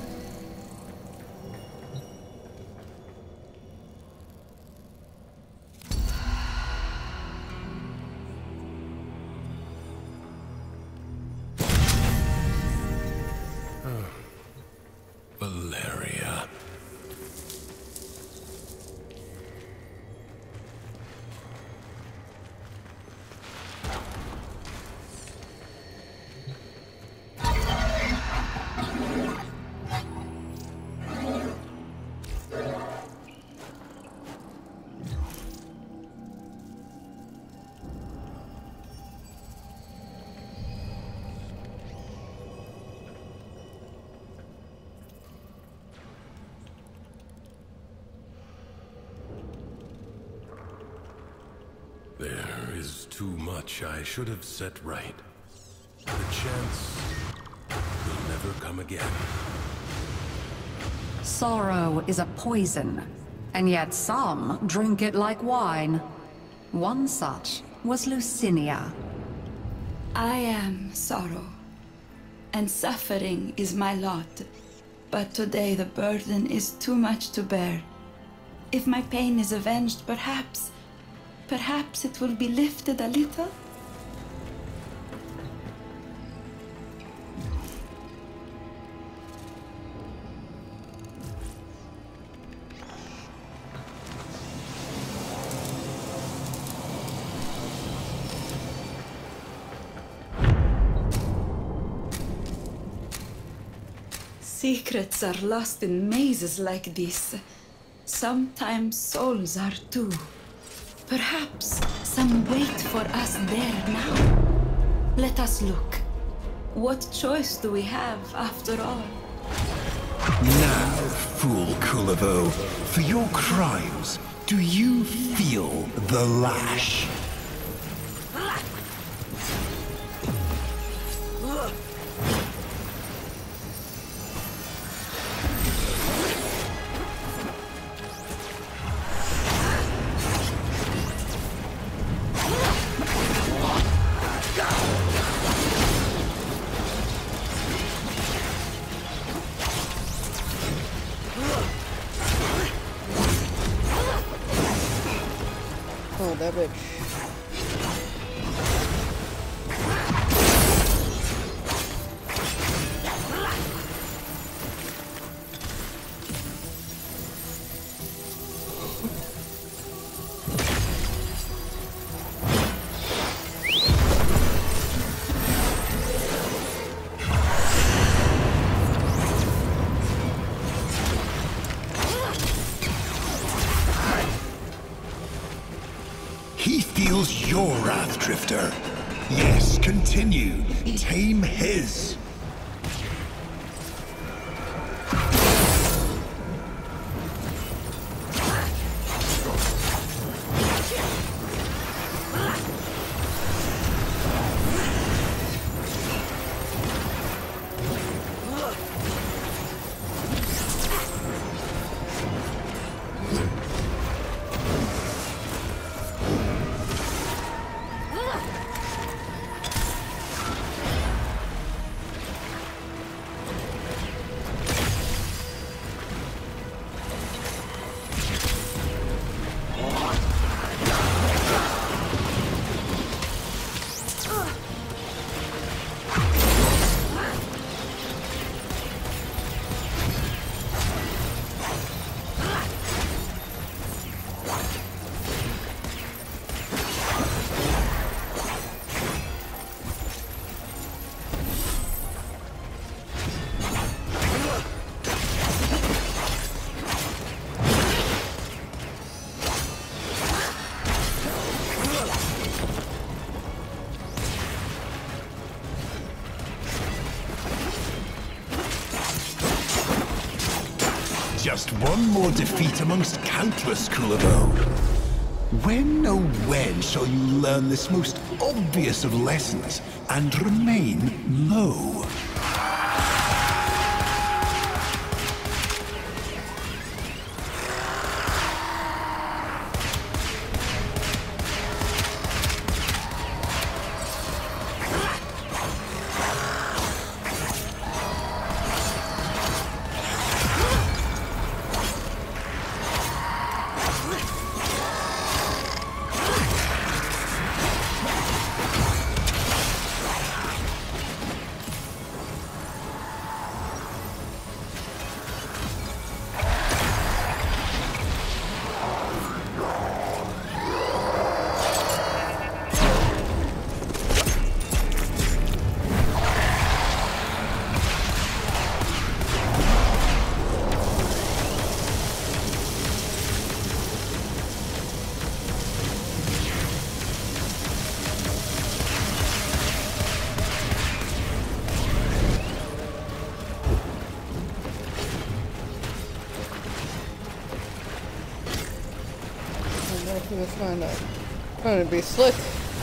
Valeria. There is too much I should have set right. The chance will never come again. Sorrow is a poison, and yet some drink it like wine. One such was Lucinia. I am sorrow, and suffering is my lot. But today the burden is too much to bear. If my pain is avenged, perhaps Perhaps it will be lifted a little? Secrets are lost in mazes like this. Sometimes souls are too. Perhaps some wait for us there now. Let us look. What choice do we have after all? Now, fool Kulavo, for your crimes, do you feel the lash? Oh, that bitch. He feels your wrath, Drifter. Yes, continue. Tame his. Just one more defeat amongst countless, Kulavo. When, oh when, shall you learn this most obvious of lessons and remain low? He was trying to, trying to be slick.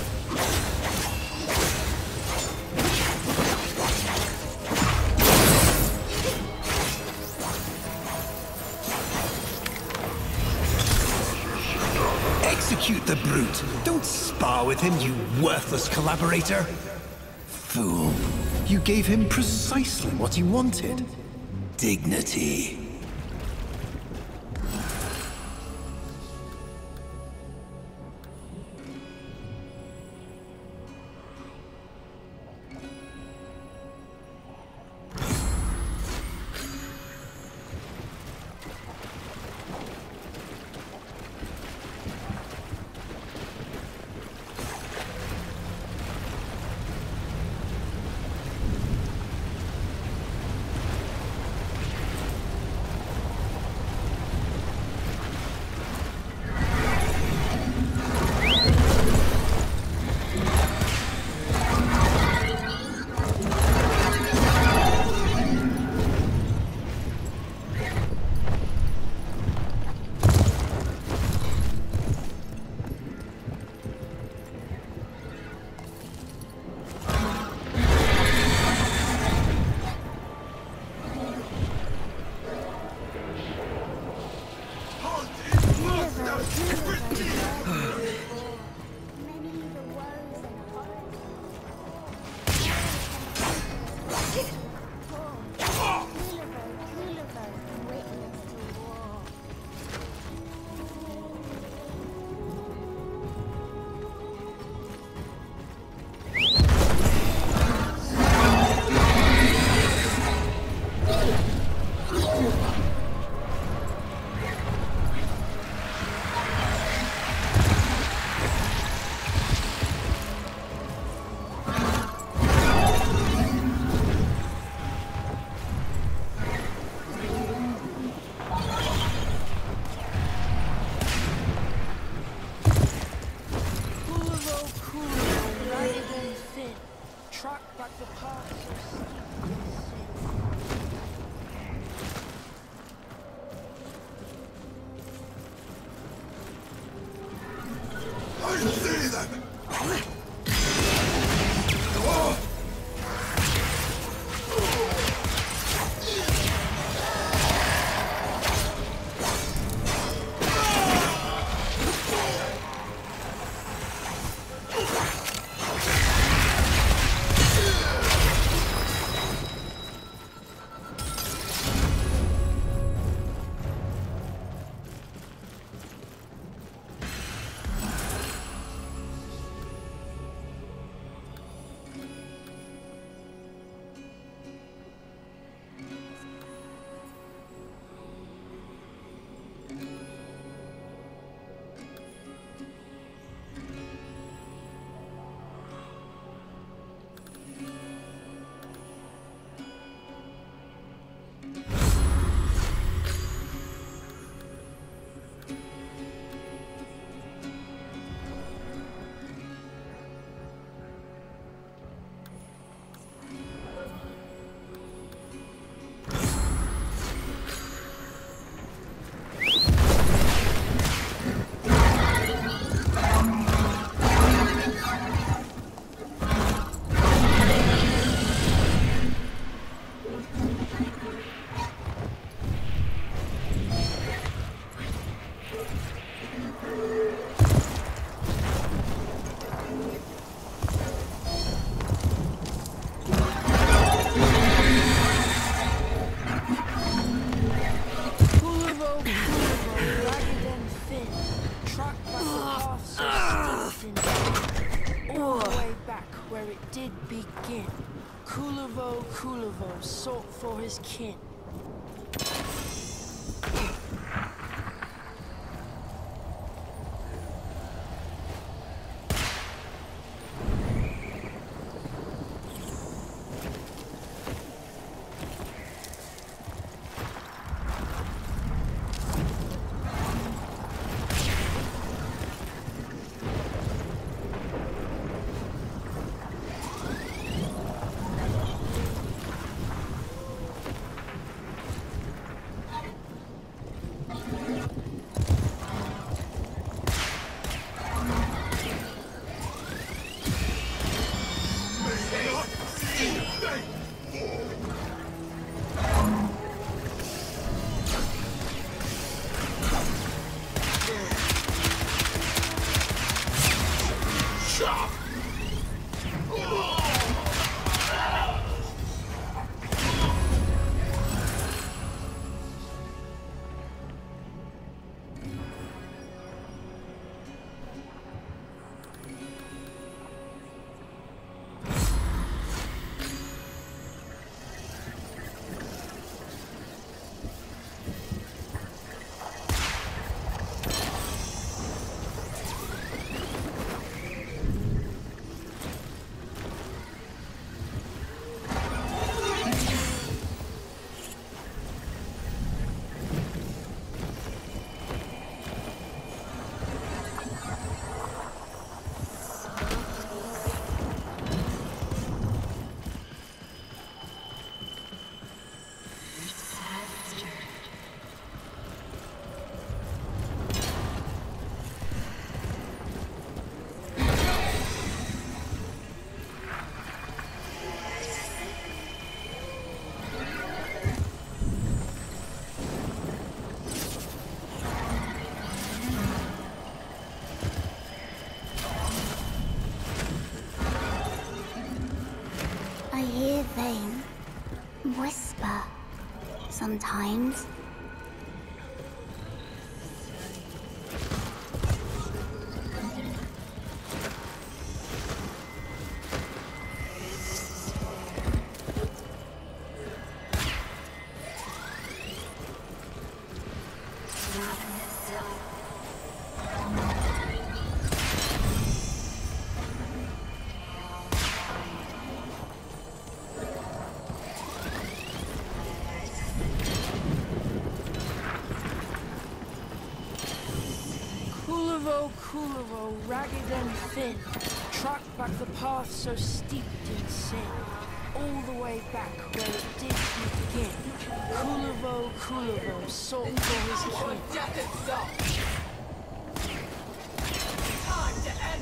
Execute the brute. Don't spar with him, you worthless collaborator. Fool. You gave him precisely what he wanted. Dignity. See them! Kulavo, Kulavo sought for his kin. I hear Vayne whisper sometimes. Kulavo, ragged and thin, tracked back the path so steeped in sin, all the way back where it did begin. Kulavo, Kulavo sought for his kin. Death itself. Time to end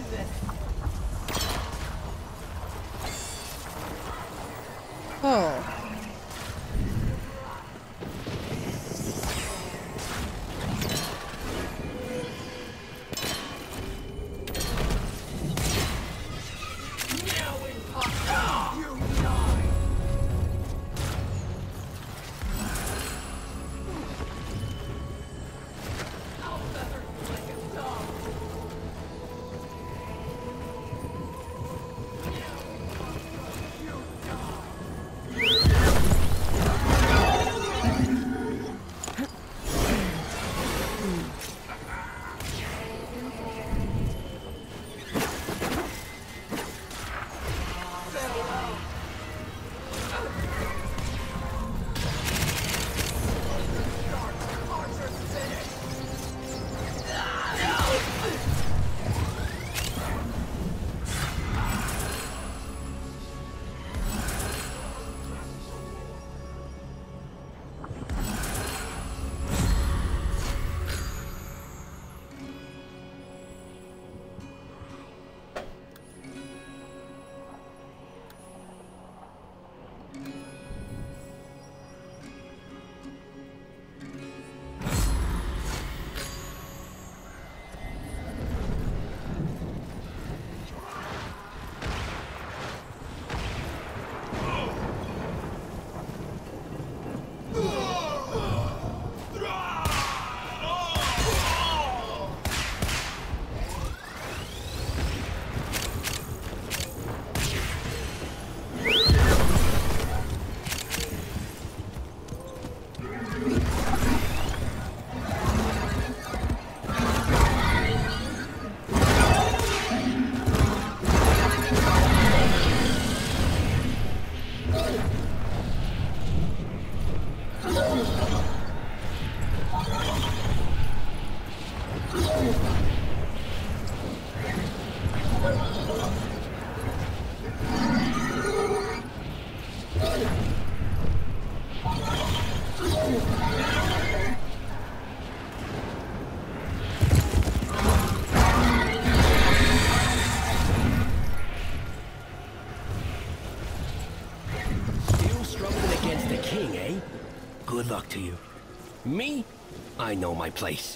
talk to you. Me? I know my place.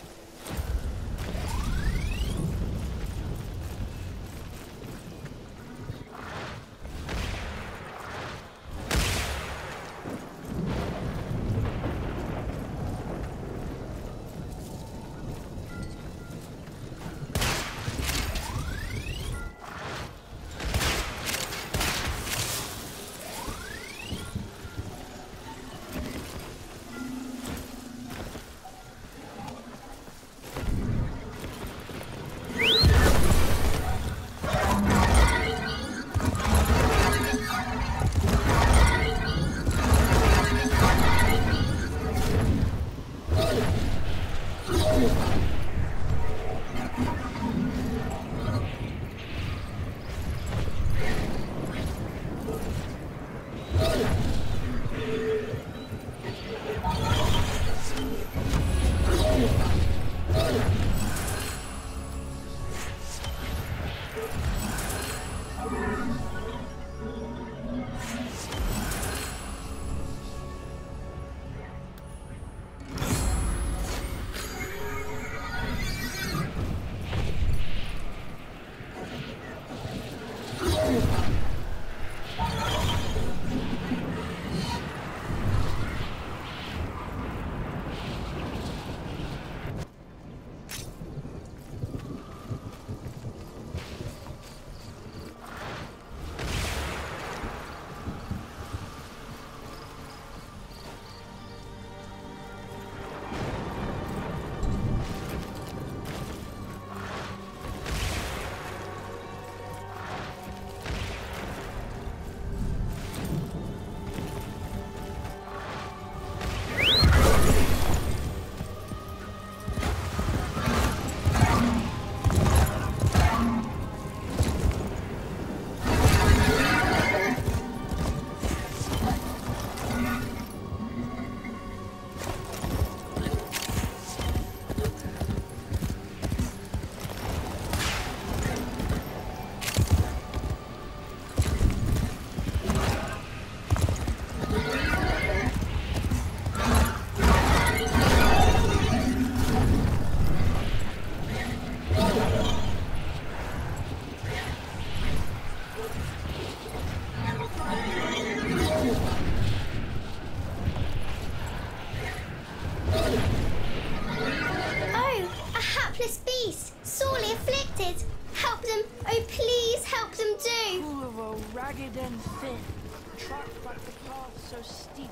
Ragged and thin, trot but the path so steep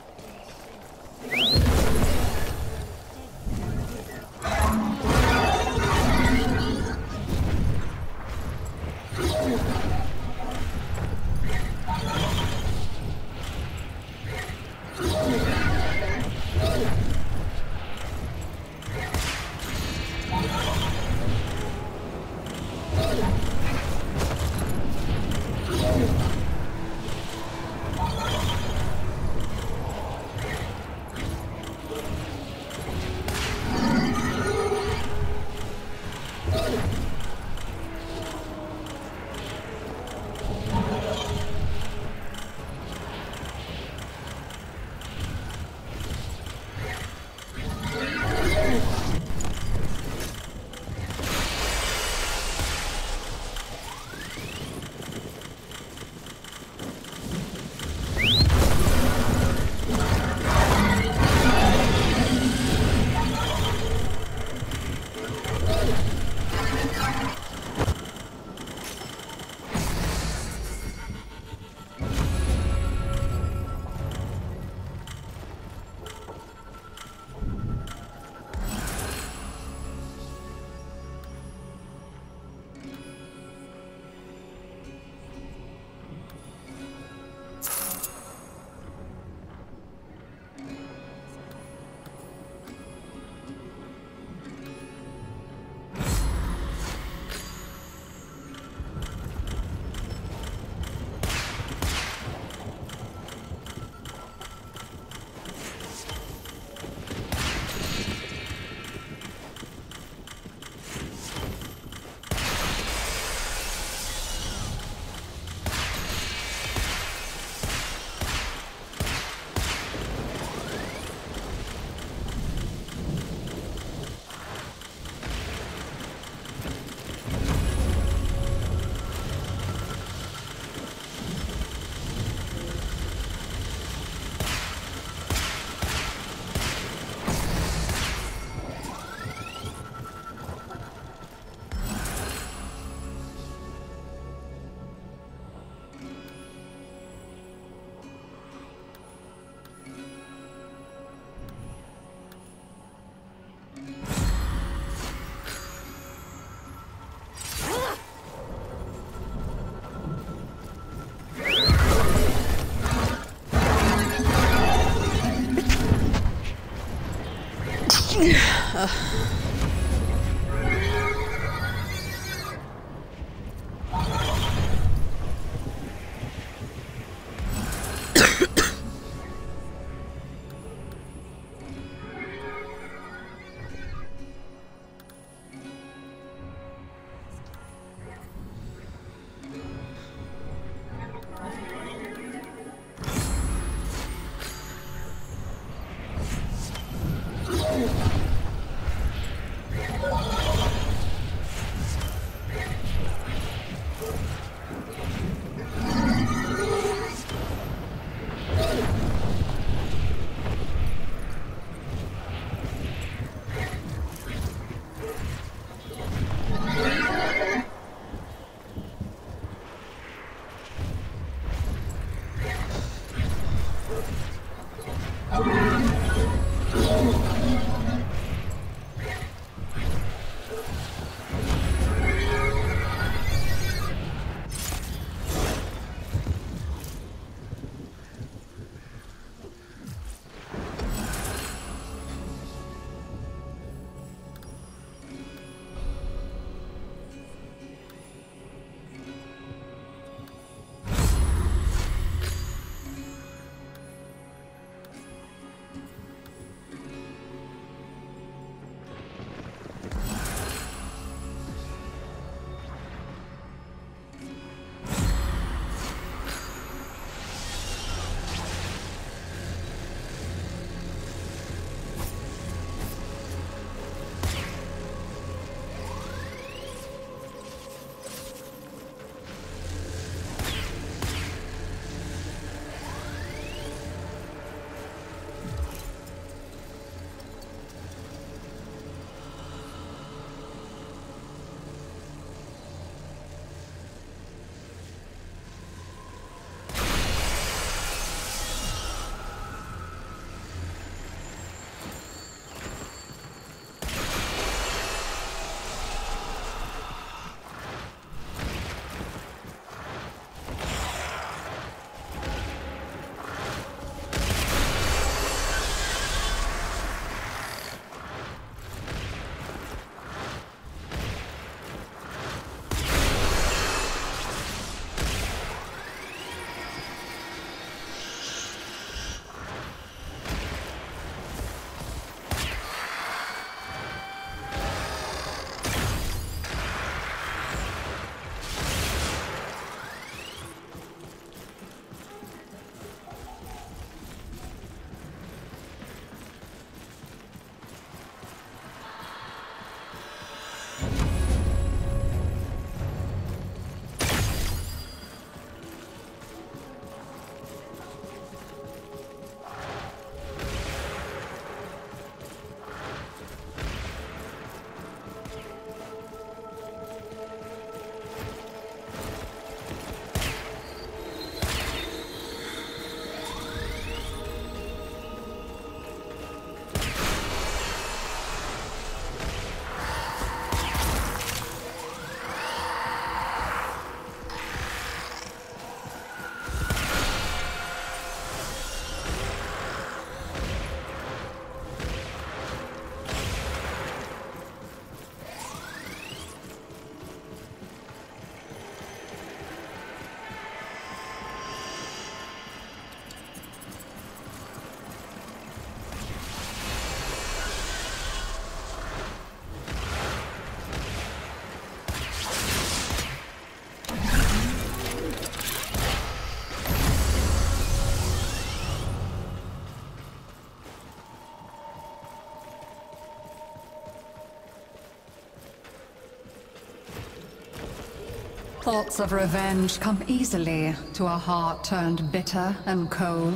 in sin. Uh. Thoughts of revenge come easily to a heart turned bitter and cold.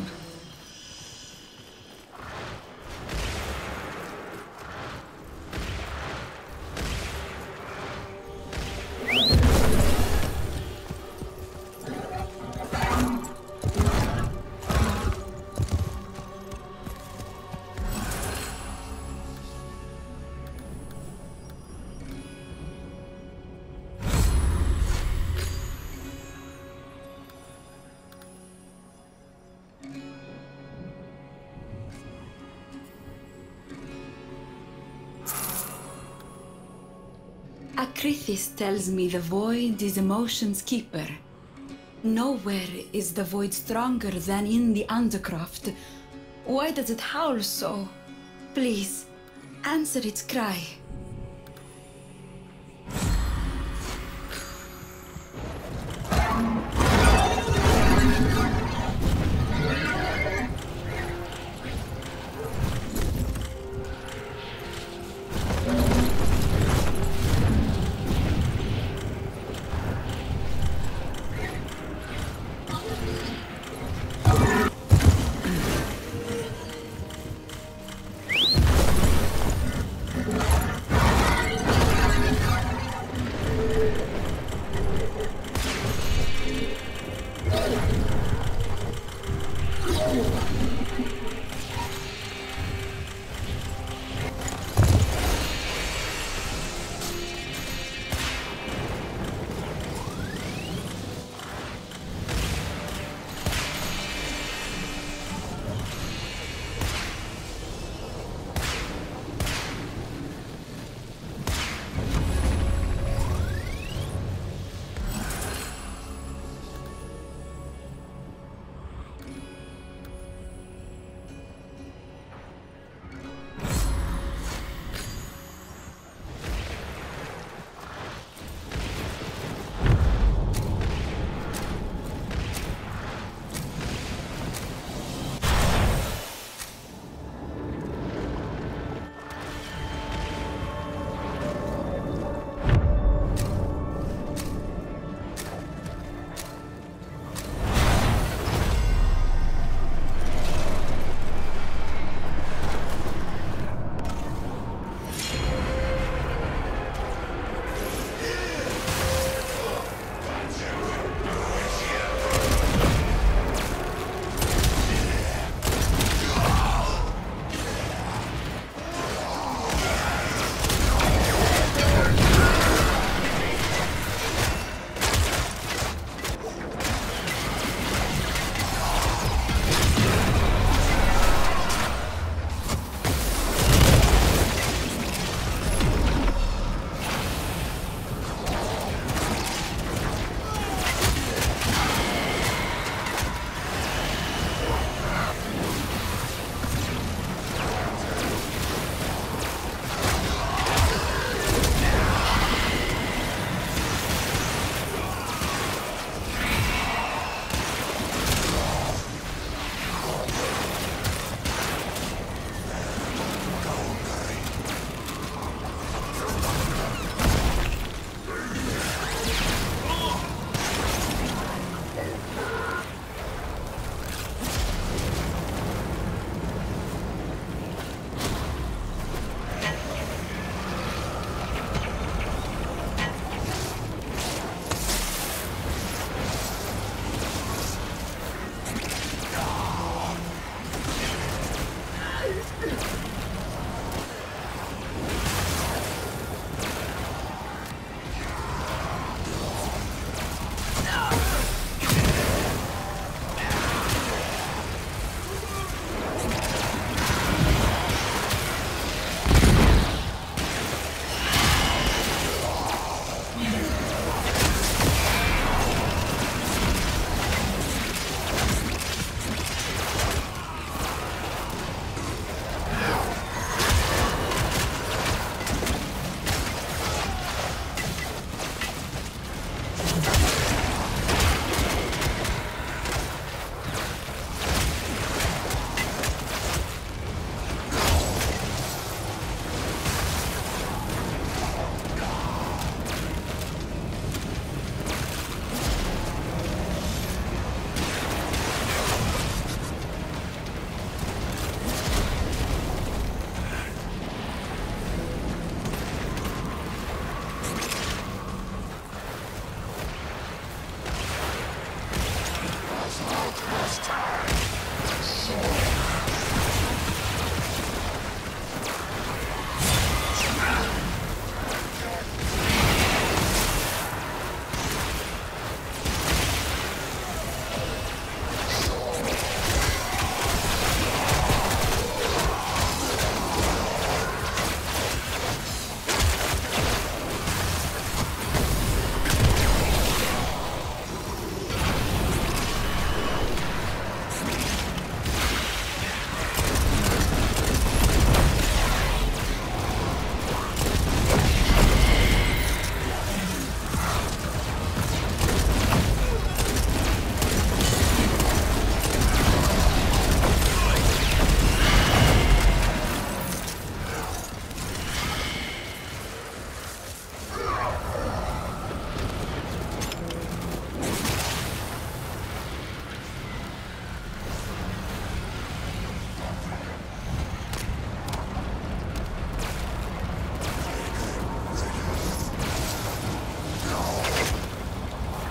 Mm-hmm. Krithis tells me the void is emotion's keeper. Nowhere is the void stronger than in the Undercroft. Why does it howl so? Please, answer its cry.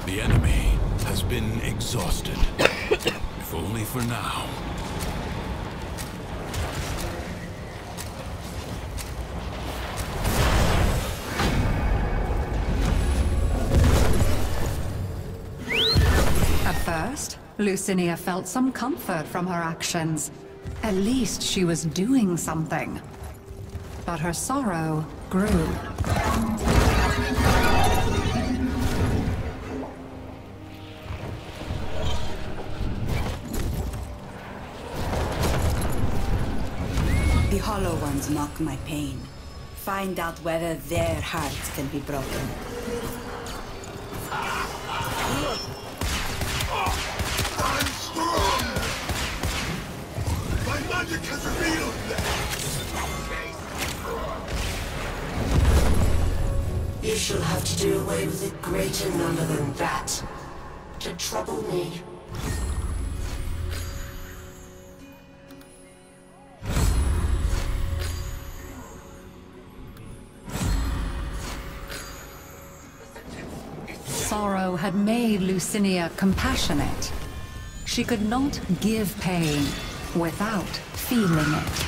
The enemy has been exhausted. If only for now. At first, Lucinia felt some comfort from her actions. At least she was doing something. But her sorrow grew. The Hollow Ones mock my pain. Find out whether their hearts can be broken. I'm strong! My magic has revealed that! You shall have to do away with a greater number than that. To trouble me. Sorrow had made Lucinia compassionate. She could not give pain without feeling it.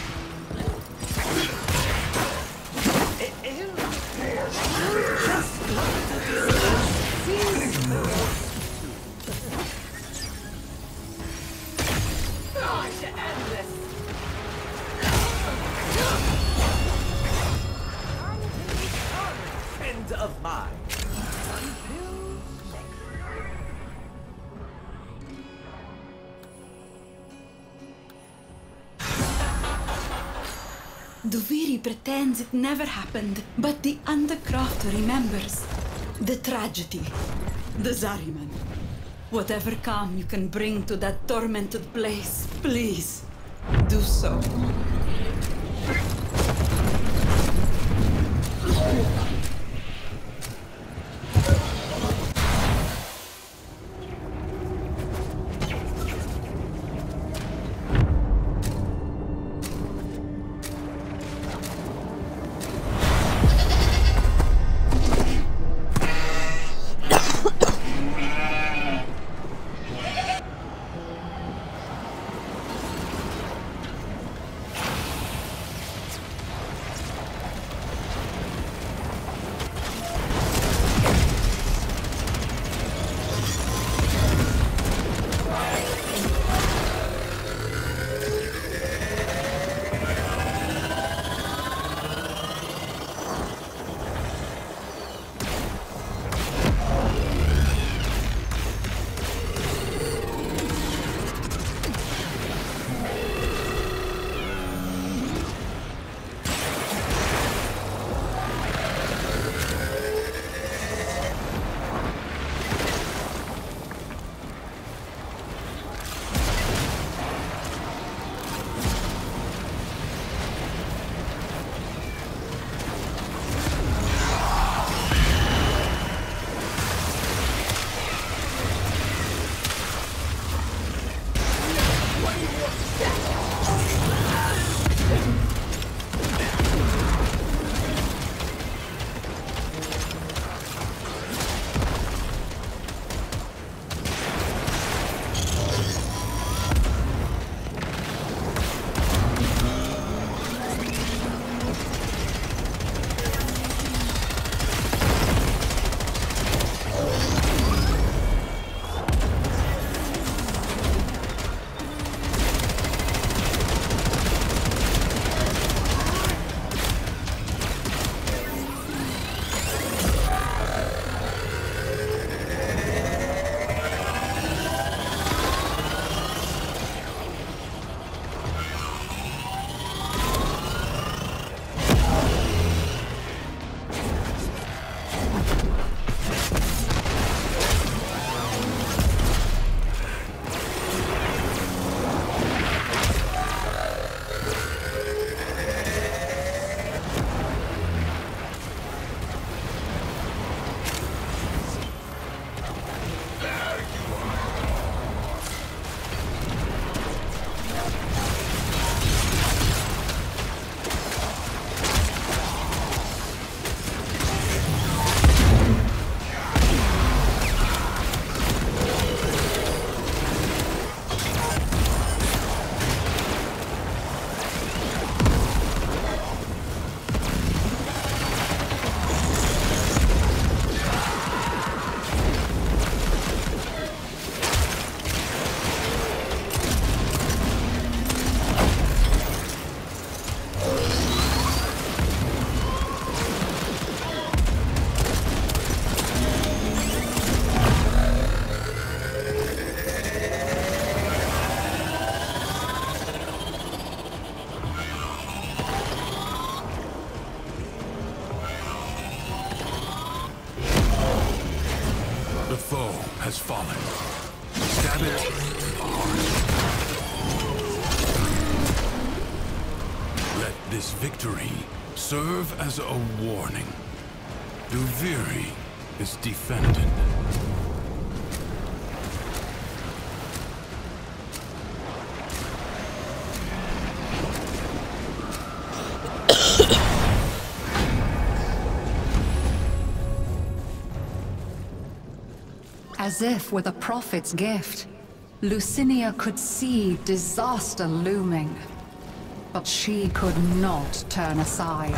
Friend of mine. Duviri pretends it never happened, but the Undercroft remembers. The tragedy. The Zariman. Whatever calm you can bring to that tormented place, please, do so. foe has fallen. Stab it hard. Let this victory serve as a warning. Duviri is defended. As if with a prophet's gift, Lucinia could see disaster looming. But she could not turn aside.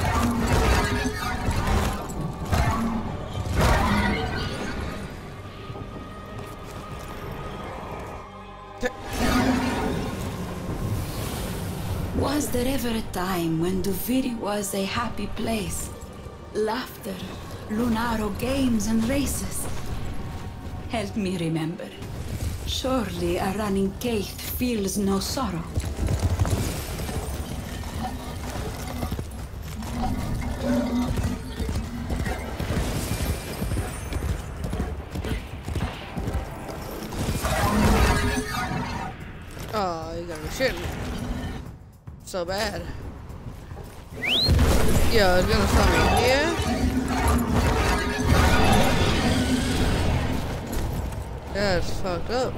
Was there ever a time when Duviri was a happy place? Laughter, Lunaro games and races. Help me remember. Surely a running Keith feels no sorrow. Oh, you gotta be shitting me. So bad. Yo, it's gonna stop me here. That's fucked up.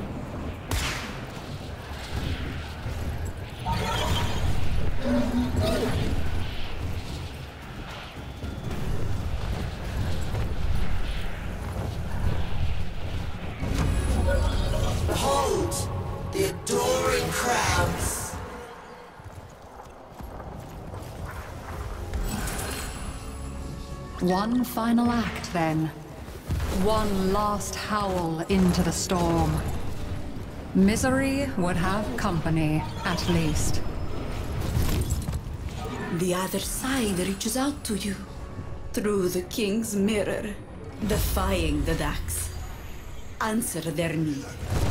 Behold, the adoring crowds. One final act, then. One last howl into the storm. Misery would have company, at least. The other side reaches out to you. Through the King's mirror, defying the Dax. Answer their need.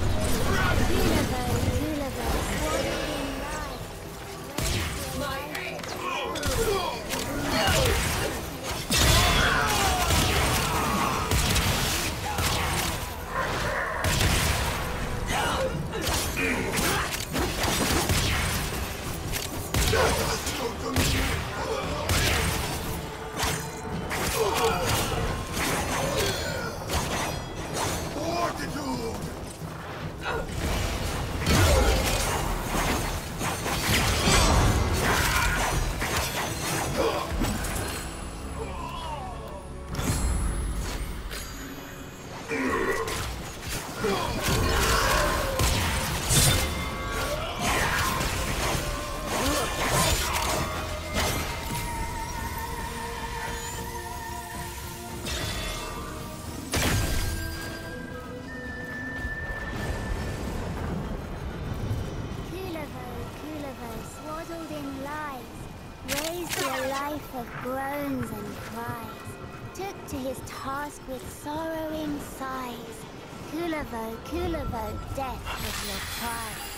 With sorrowing sighs, Kulavo, Kulavo, death was your prize.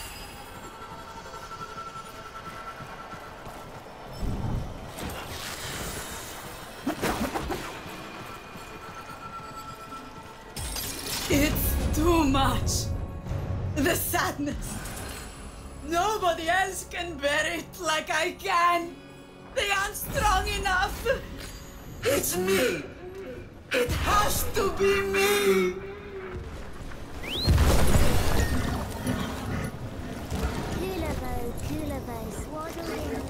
It's too much. The sadness. Nobody else can bear it like I can. They aren't strong enough. It's me. It has to be me! Kulavo, Kulavo, swaddled in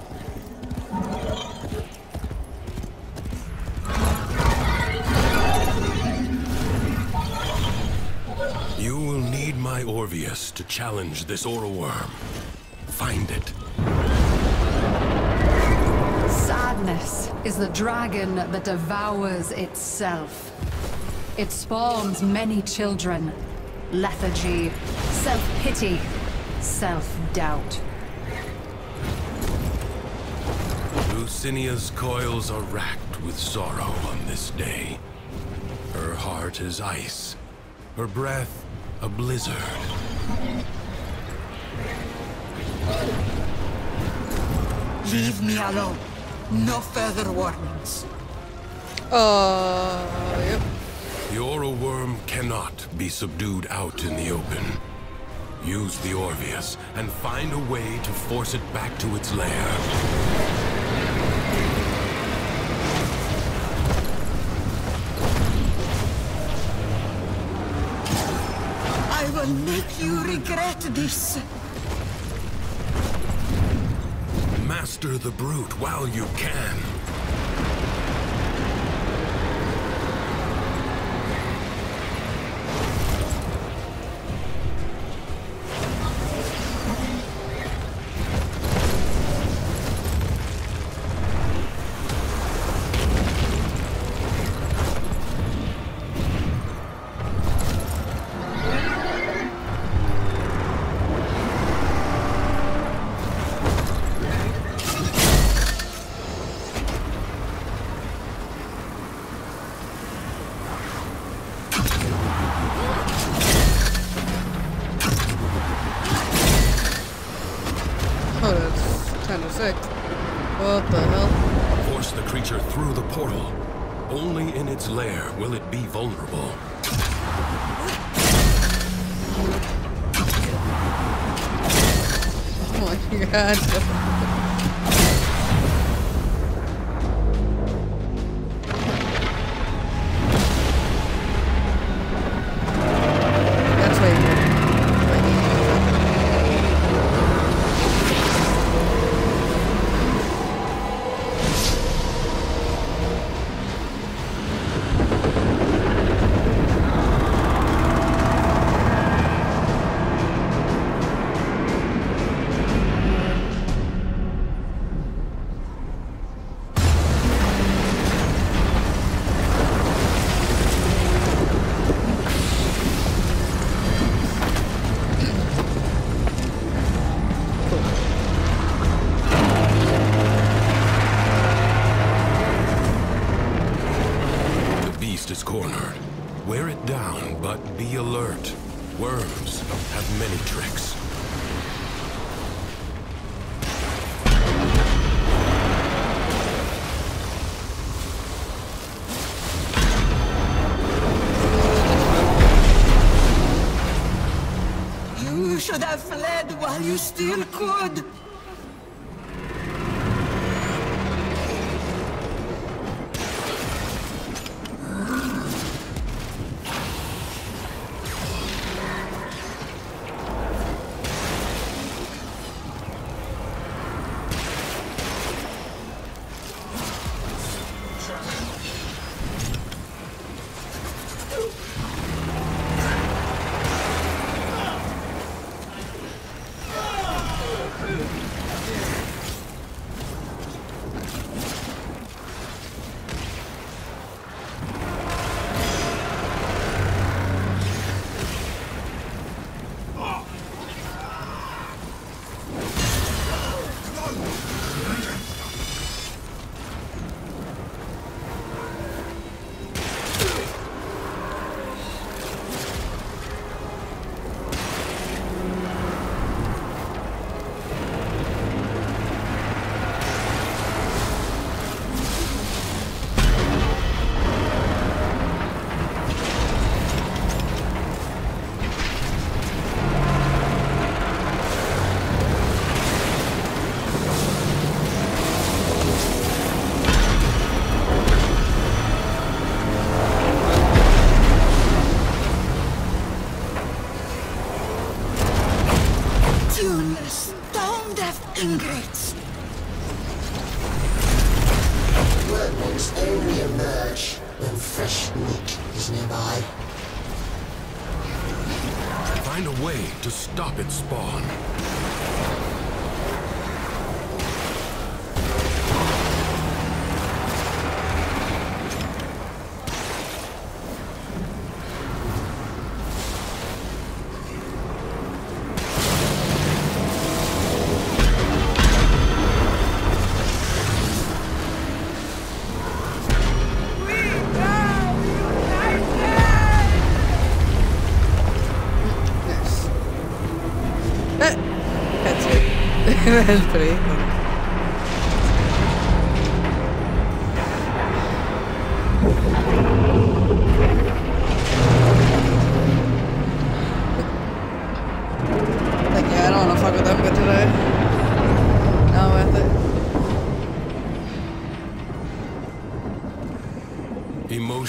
light. You will need my Orvius to challenge this Aura Worm. Find it. Sadness is the dragon that devours itself. It spawns many children. Lethargy, self-pity, self-doubt. Lucinia's coils are racked with sorrow on this day. Her heart is ice, her breath a blizzard. Leave me alone. No further warnings. Uh, yep. The Aura Worm cannot be subdued out in the open. Use the Orvius and find a way to force it back to its lair. I will make you regret this. Master the brute while you can. What the hell? Force the creature through the portal. Only in its lair will it be vulnerable. Oh my god. You should have fled while you still could. Tuneless, tone-deaf ingrates. Weapons only emerge when fresh meat is nearby. Find a way to stop its spawn. That's pretty funny.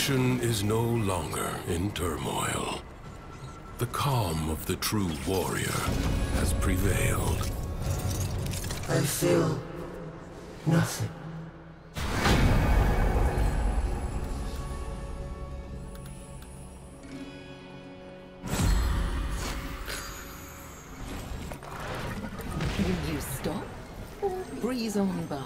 ocean is no longer in turmoil. The calm of the true warrior has prevailed. I feel nothing. Will you stop or breeze on by?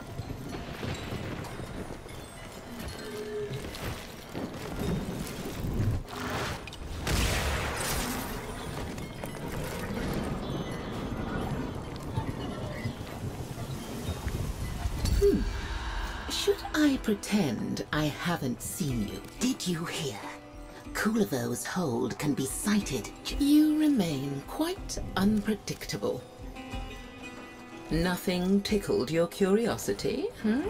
Hmm. Should I pretend I haven't seen you? Did you hear? Kulivo's hold can be sighted. You remain quite unpredictable. Nothing tickled your curiosity, hmm?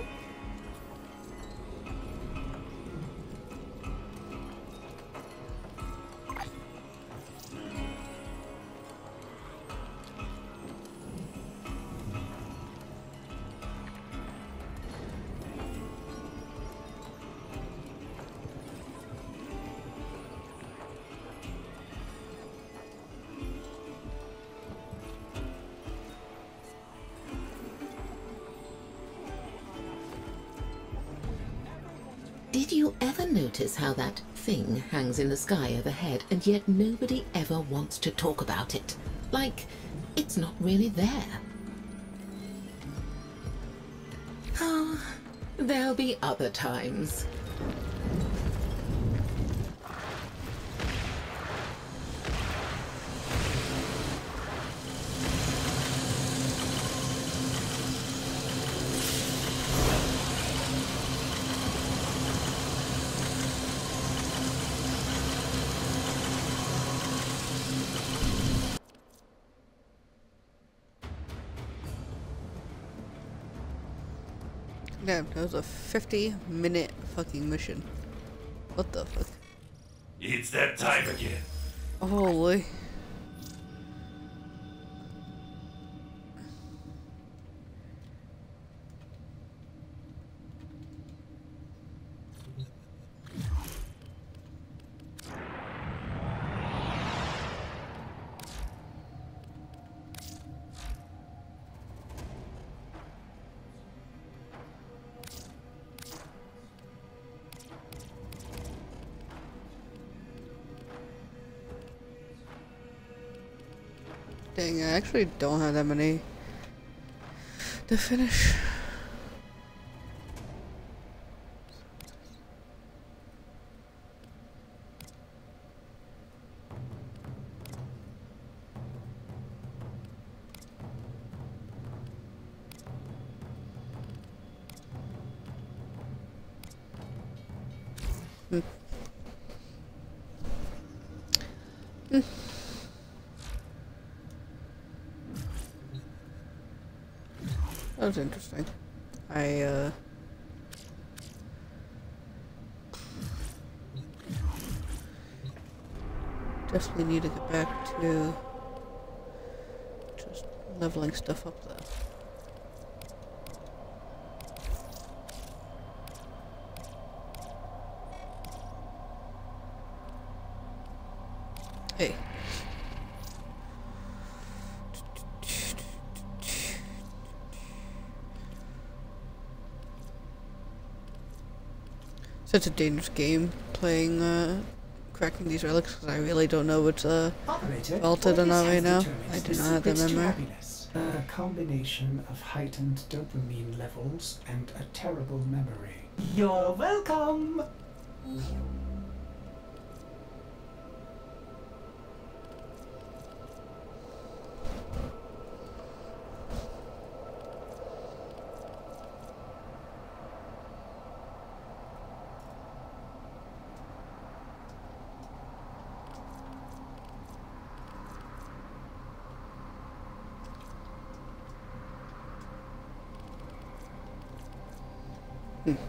Did you ever notice how that thing hangs in the sky overhead and yet nobody ever wants to talk about it? Like, it's not really there. Oh, there'll be other times. Damn, that was a fifty minute fucking mission. What the fuck? It's that time again. Holy. Dang, I actually don't have that many to finish. Hmm. Hmm. That was interesting. I, uh... definitely need to get back to just leveling stuff up though. Hey. Such a dangerous game playing, uh, cracking these relics because I really don't know what's, uh, vaulted or not right now. I do not have the memory. A combination of heightened dopamine levels and a terrible memory. You're welcome! Hmm.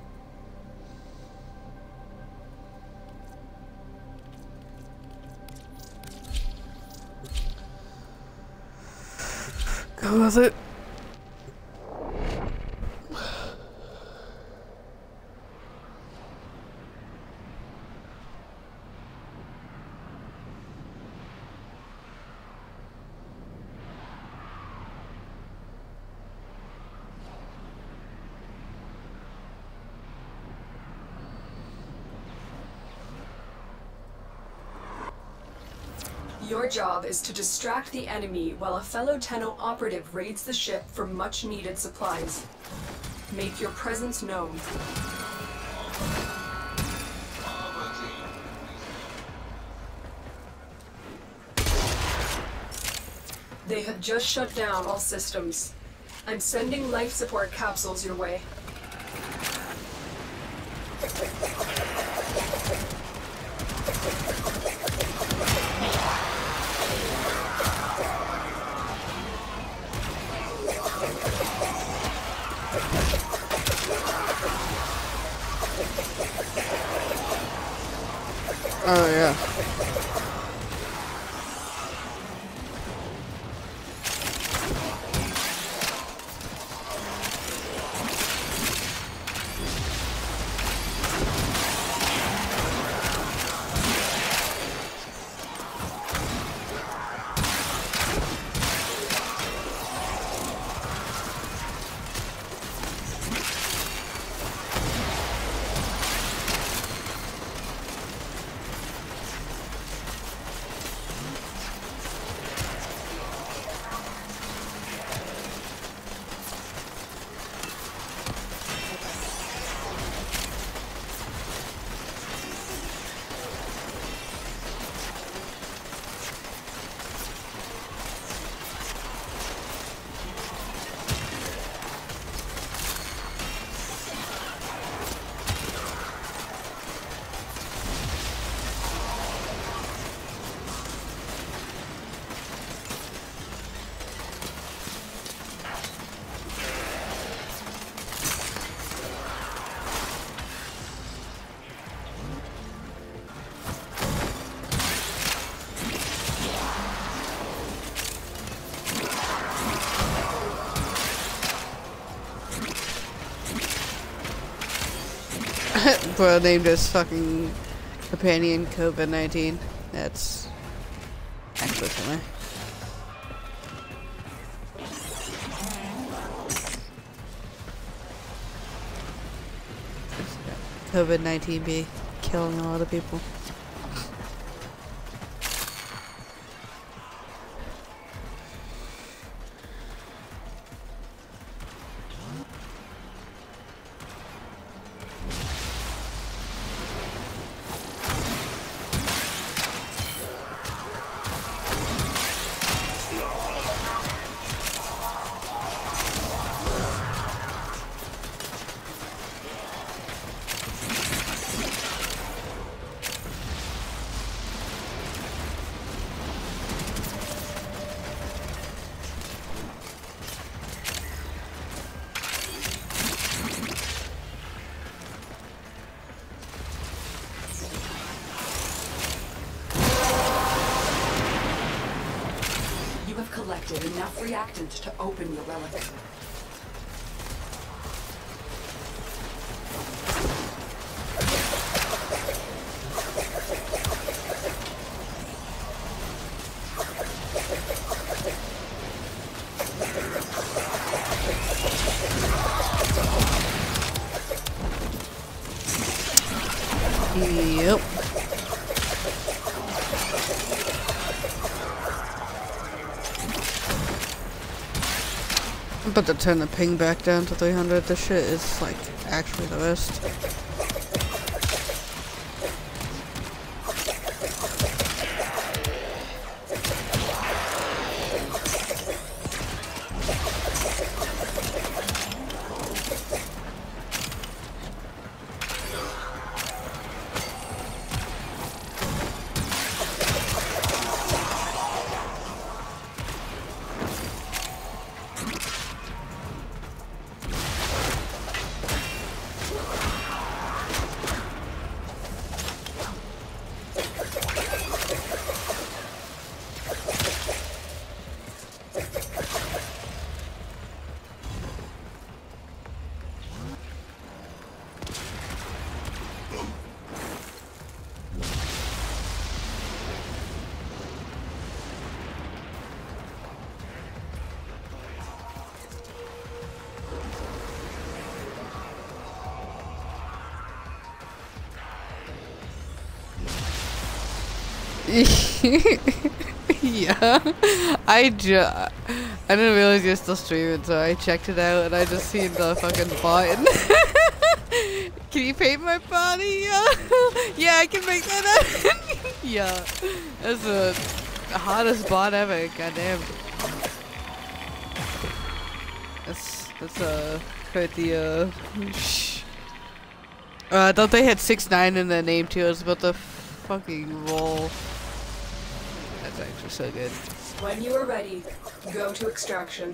Go with it. Your job is to distract the enemy while a fellow Tenno operative raids the ship for much-needed supplies. Make your presence known. They have just shut down all systems. I'm sending life support capsules your way. Oh yeah. Bro named his fucking companion COVID nineteen. That's actually funny. COVID nineteen be killing a lot of people. Collected enough reactant to open your relic. Yep. I'm about to turn the ping back down to three hundred. This shit is like actually the best. Yeah, I ju I didn't realize you're still streaming, so I checked it out and I just seen the fucking button. Can you paint my body? Yeah, yeah, I can make that happen. Yeah, that's the hottest bot ever. Goddamn. That's that's uh quite the uh. uh I thought they had six nine in their name too. I was about to fucking roll. That's actually so good. When you are ready, go to extraction.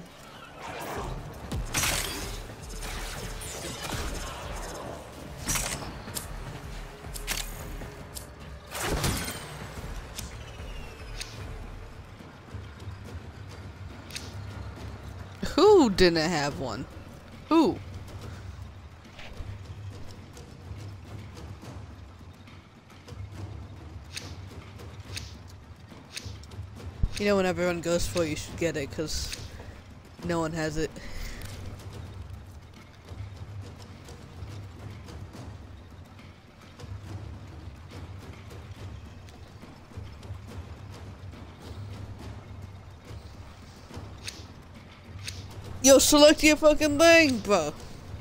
Who didn't have one? Who? You know, when everyone goes for it, you should get it, because no one has it. Yo, select your fucking thing, bro.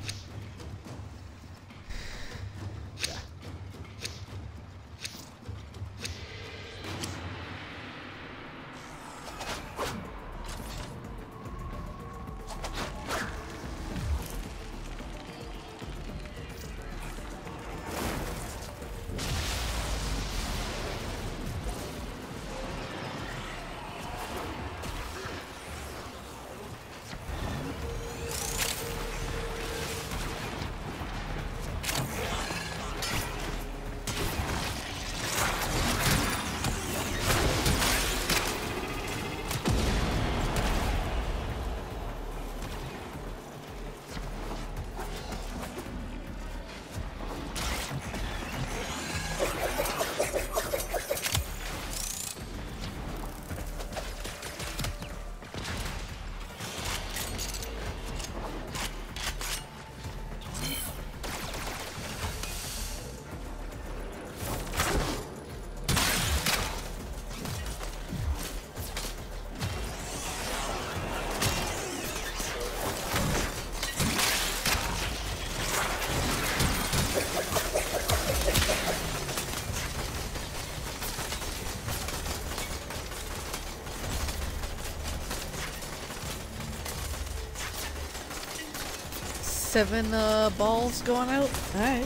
Seven uh, balls going out. All right.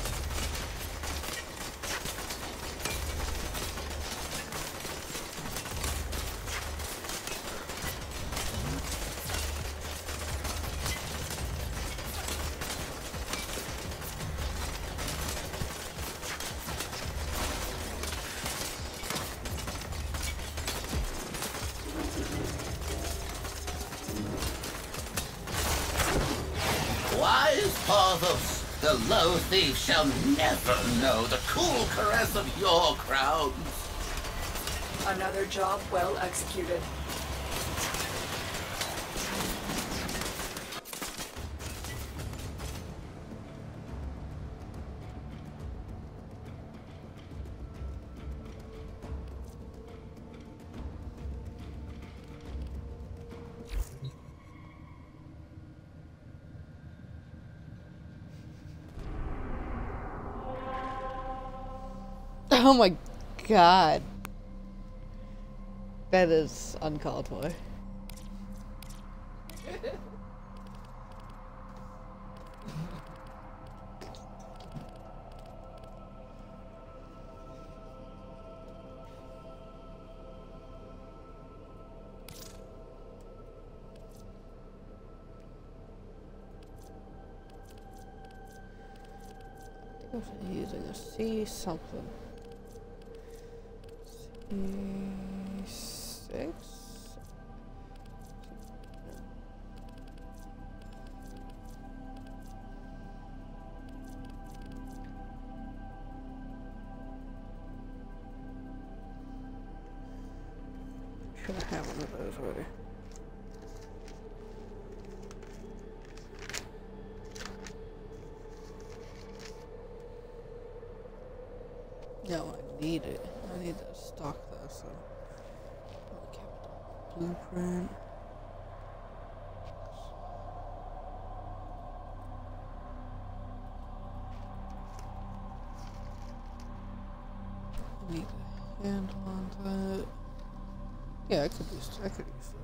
Parvos, the low thief shall never know the cool caress of your crowns. Another job well executed. Oh my god. That is uncalled for. Using a C something. Six? Should I have one of those already? No, I need it. I need need to stock though, so blueprint. I need a handle on that. Yeah, I could use I could use this.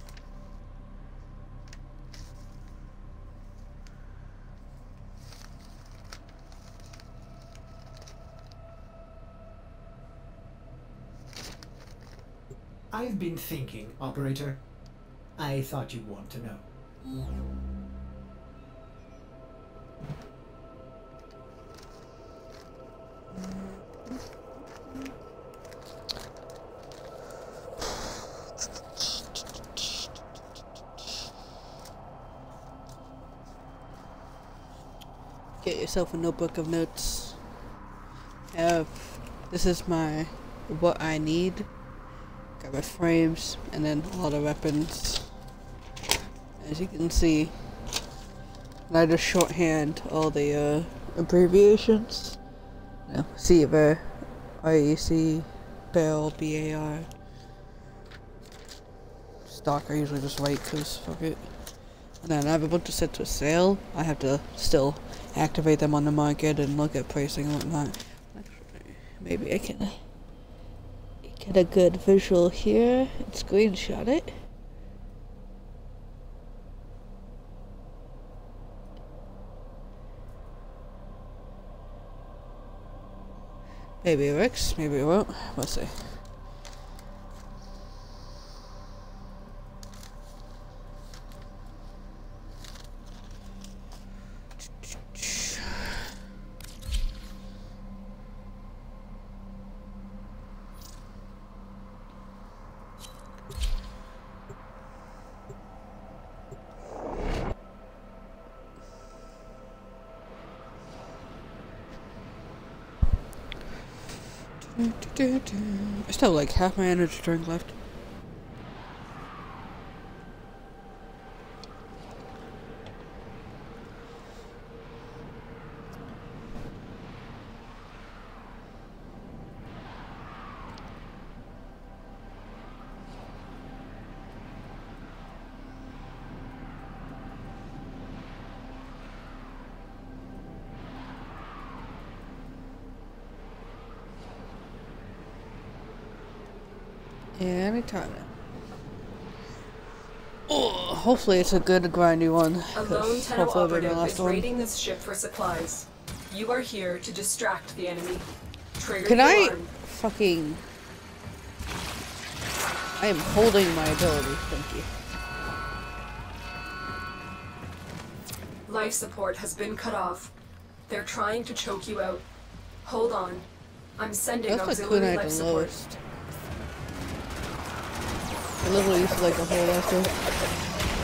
I've been thinking, Operator. I thought you'd want to know. Get yourself a notebook of notes. Have this is my what I need. Got my frames and then all the weapons. As you can see, and I just shorthand all the uh, abbreviations. You know, Seaver, I E C, Bell, B A R. Stock I usually just write because fuck it. And then I have a bunch of sets with sale. I have to still activate them on the market and look at pricing and whatnot. Maybe I can get a good visual here and screenshot it. Maybe it works, maybe it won't. We'll see. I still have like half my energy drink left. Yeah, anytime now. Oh, hopefully it's a good grindy one. A lone Tenno Hopefully it'll be operative the last is one. raiding this ship for supplies. You are here to distract the enemy. Trigger Can the I alarm. fucking... I am holding my ability, thank you. Life support has been cut off. They're trying to choke you out. Hold on. I'm sending That's like auxiliary Kunai life the support. lowest. I literally used to like the whole after.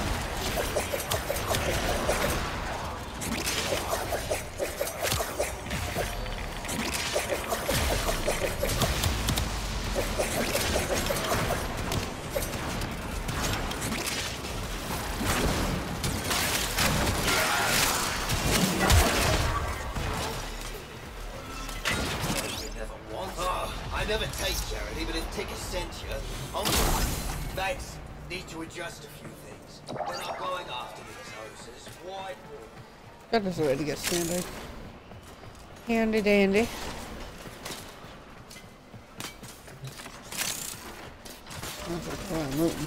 I never take charity, but if Ticker sent you, I'm Thanks. Need to adjust a few things. We're not going after these hoses. Why? That is a way to get standard. Handy dandy. Sounds like where I'm looting.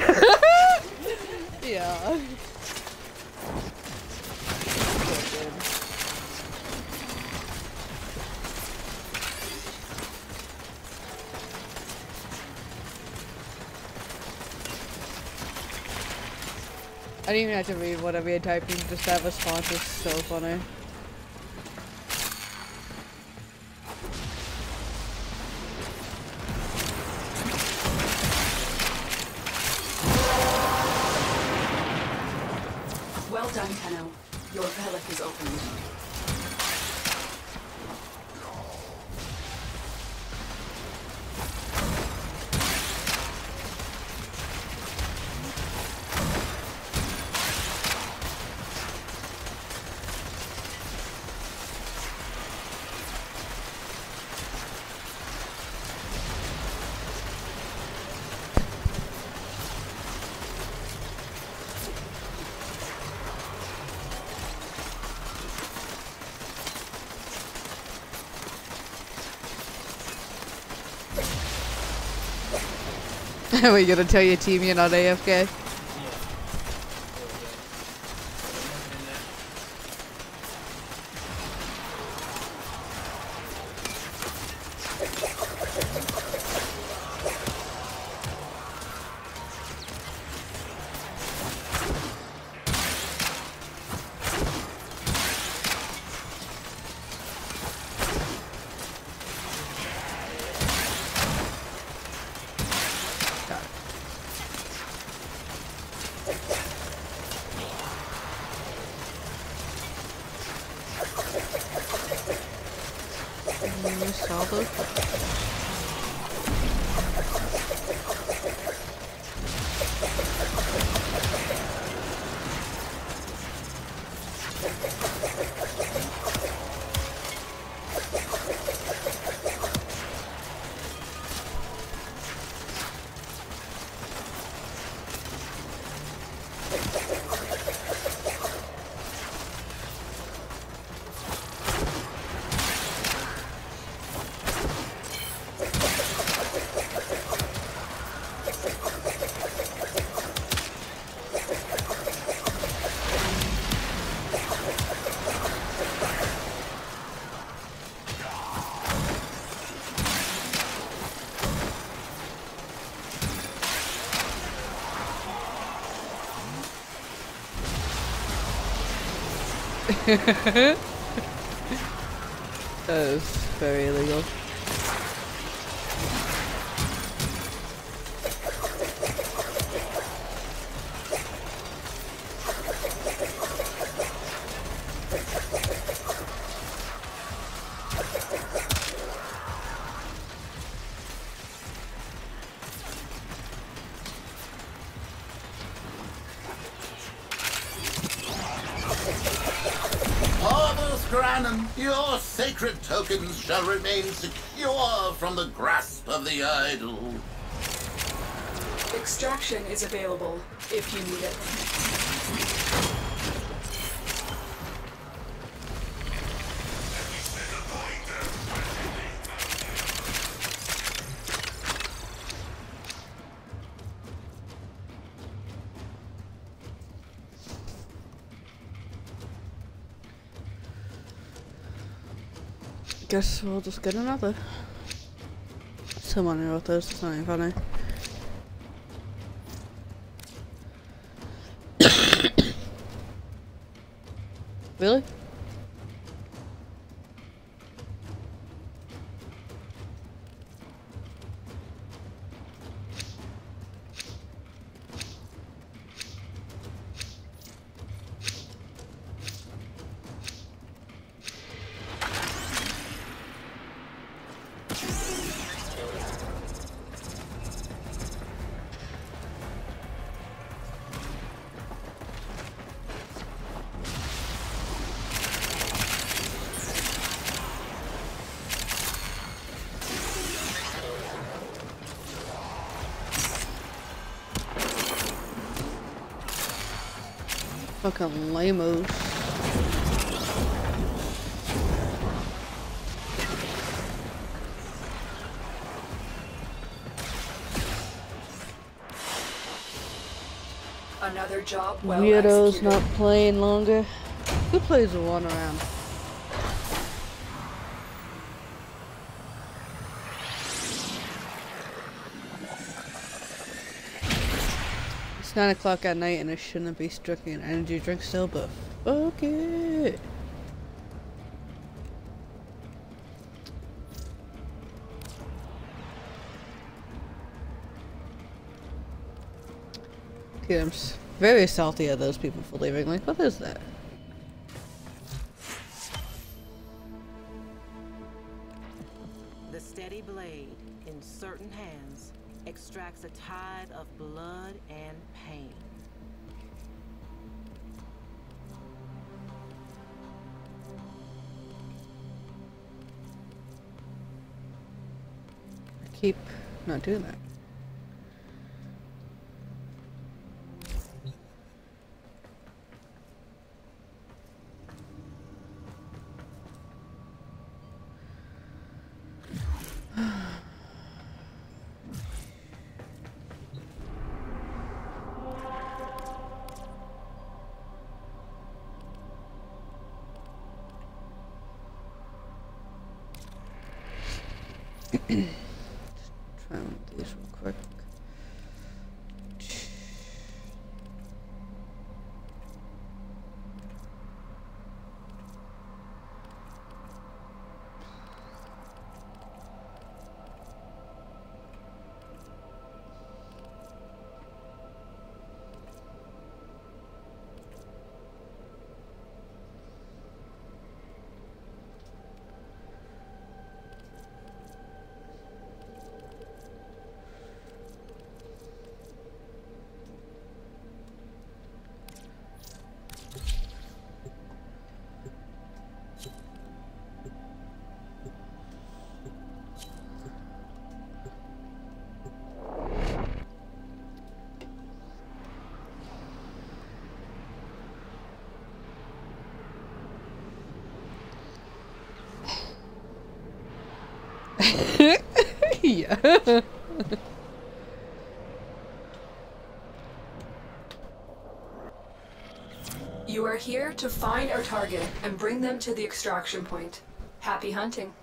Yeah. I didn't even have to read whatever you're typing, just that response is so funny. Well done, Tenno. Your relic is opened. Are you gonna tell your team you're not A F K? That is very illegal. Your sacred tokens shall remain secure from the grasp of the idol. Extraction is available if you need it. Guess we'll just get another. Someone wrote this, it's not even funny. Really? Fucking lame-os. Another job well Weirdos executed. not playing longer. Who plays one around? It's nine o'clock at night and I shouldn't be drinking an energy drink still, but fuck it. Okay, I'm s very salty at those people for leaving. Like, what is that? The steady blade in certain hands extracts a tide of blood and pain. I keep not doing that. Try one of these real quick. Yeah. You are here to find our target and bring them to the extraction point. Happy hunting.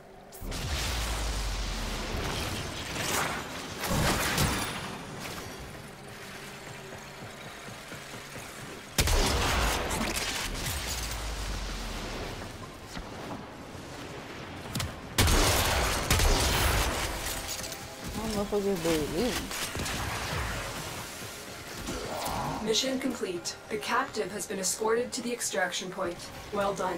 Mission complete. The captive has been escorted to the extraction point. Well done.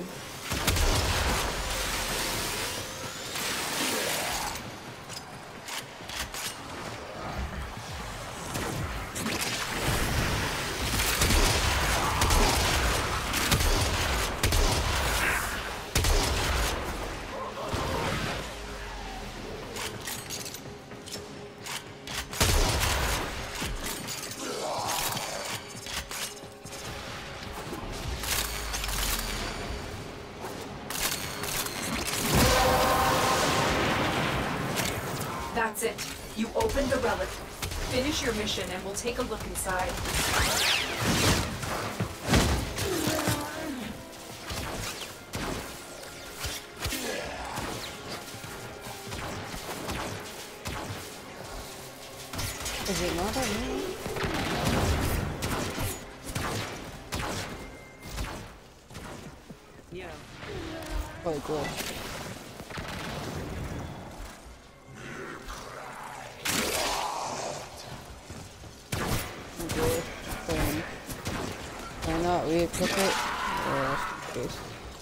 That's it. You opened the relic. Finish your mission and we'll take a look inside. Is it not on me? Yeah. Oh, cool. Why not re-equip it? Or just in case.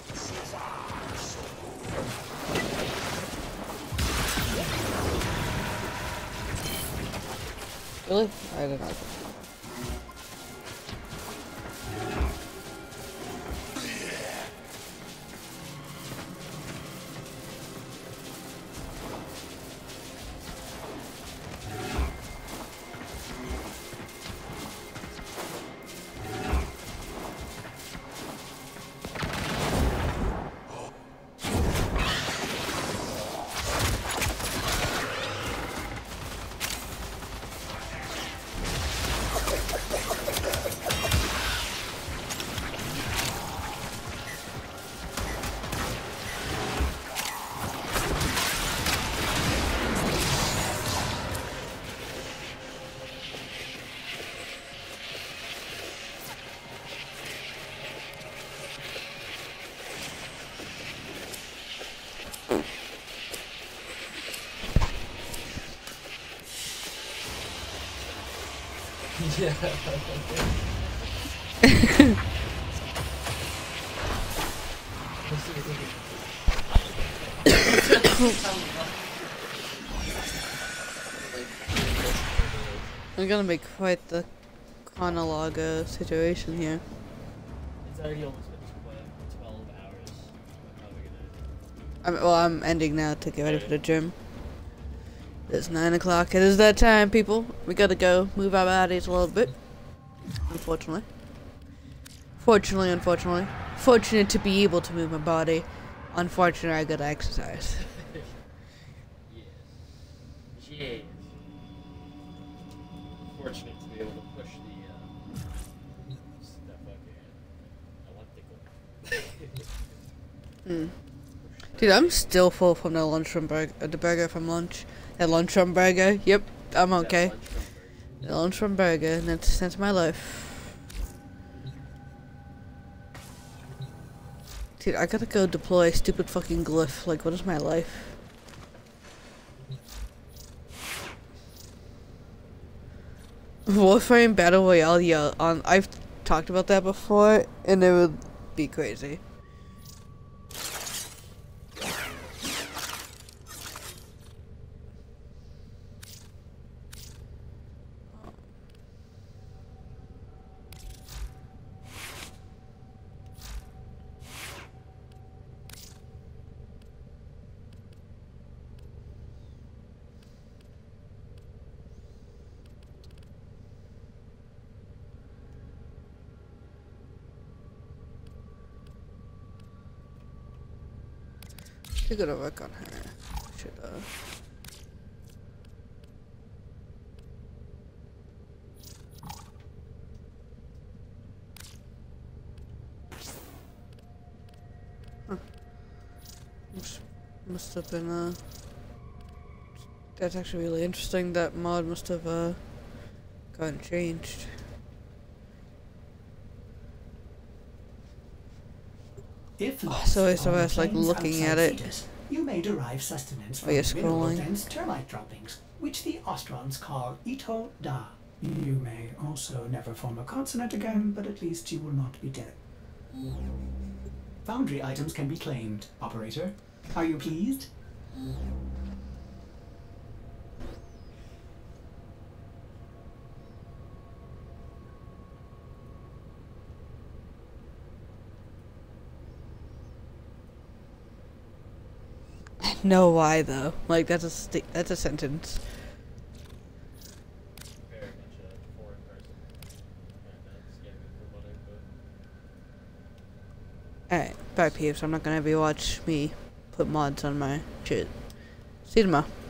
Really? I did not. I'm gonna make quite the chronologue uh, situation here. It's already almost been twelve hours. How are we gonna... I'm, well, I'm ending now to get ready for the gym. It's nine o'clock. It is that time, people. We gotta go move our bodies a little bit. Unfortunately. Fortunately, unfortunately. Fortunate to be able to move my body. Unfortunate, I gotta exercise. Yeah. Fortunate to be able to push the uh, that fucking elliptical. Hmm. Dude, I'm still full from the lunchroom burger. Uh, the burger from lunch. The lunchroom burger. Yep, I'm okay. The lunchroom burger, and that's that's my life. Dude, I gotta go deploy a stupid fucking glyph. Like, what is my life? Warframe Battle Royale, yeah, on I've talked about that before, and it would be crazy. You're gonna work on her. Should uh huh. Must, must have been uh that's actually really interesting. That mod must have uh gotten changed. If Oh, so I so I was like plains looking outside at it. Cetus, you may derive sustenance Oh, from you're mineral scrolling. dense termite droppings, which the Ostrons call Ito Da. You may also never form a consonant again, but at least you will not be dead. Foundry items can be claimed, operator. Are you pleased? No, why though? Like that's a st that's a sentence. Very much a foreign person. And that's scamming for money, but... Alright, bye peeps. I'm not gonna have you watch me put mods on my shit. See you tomorrow.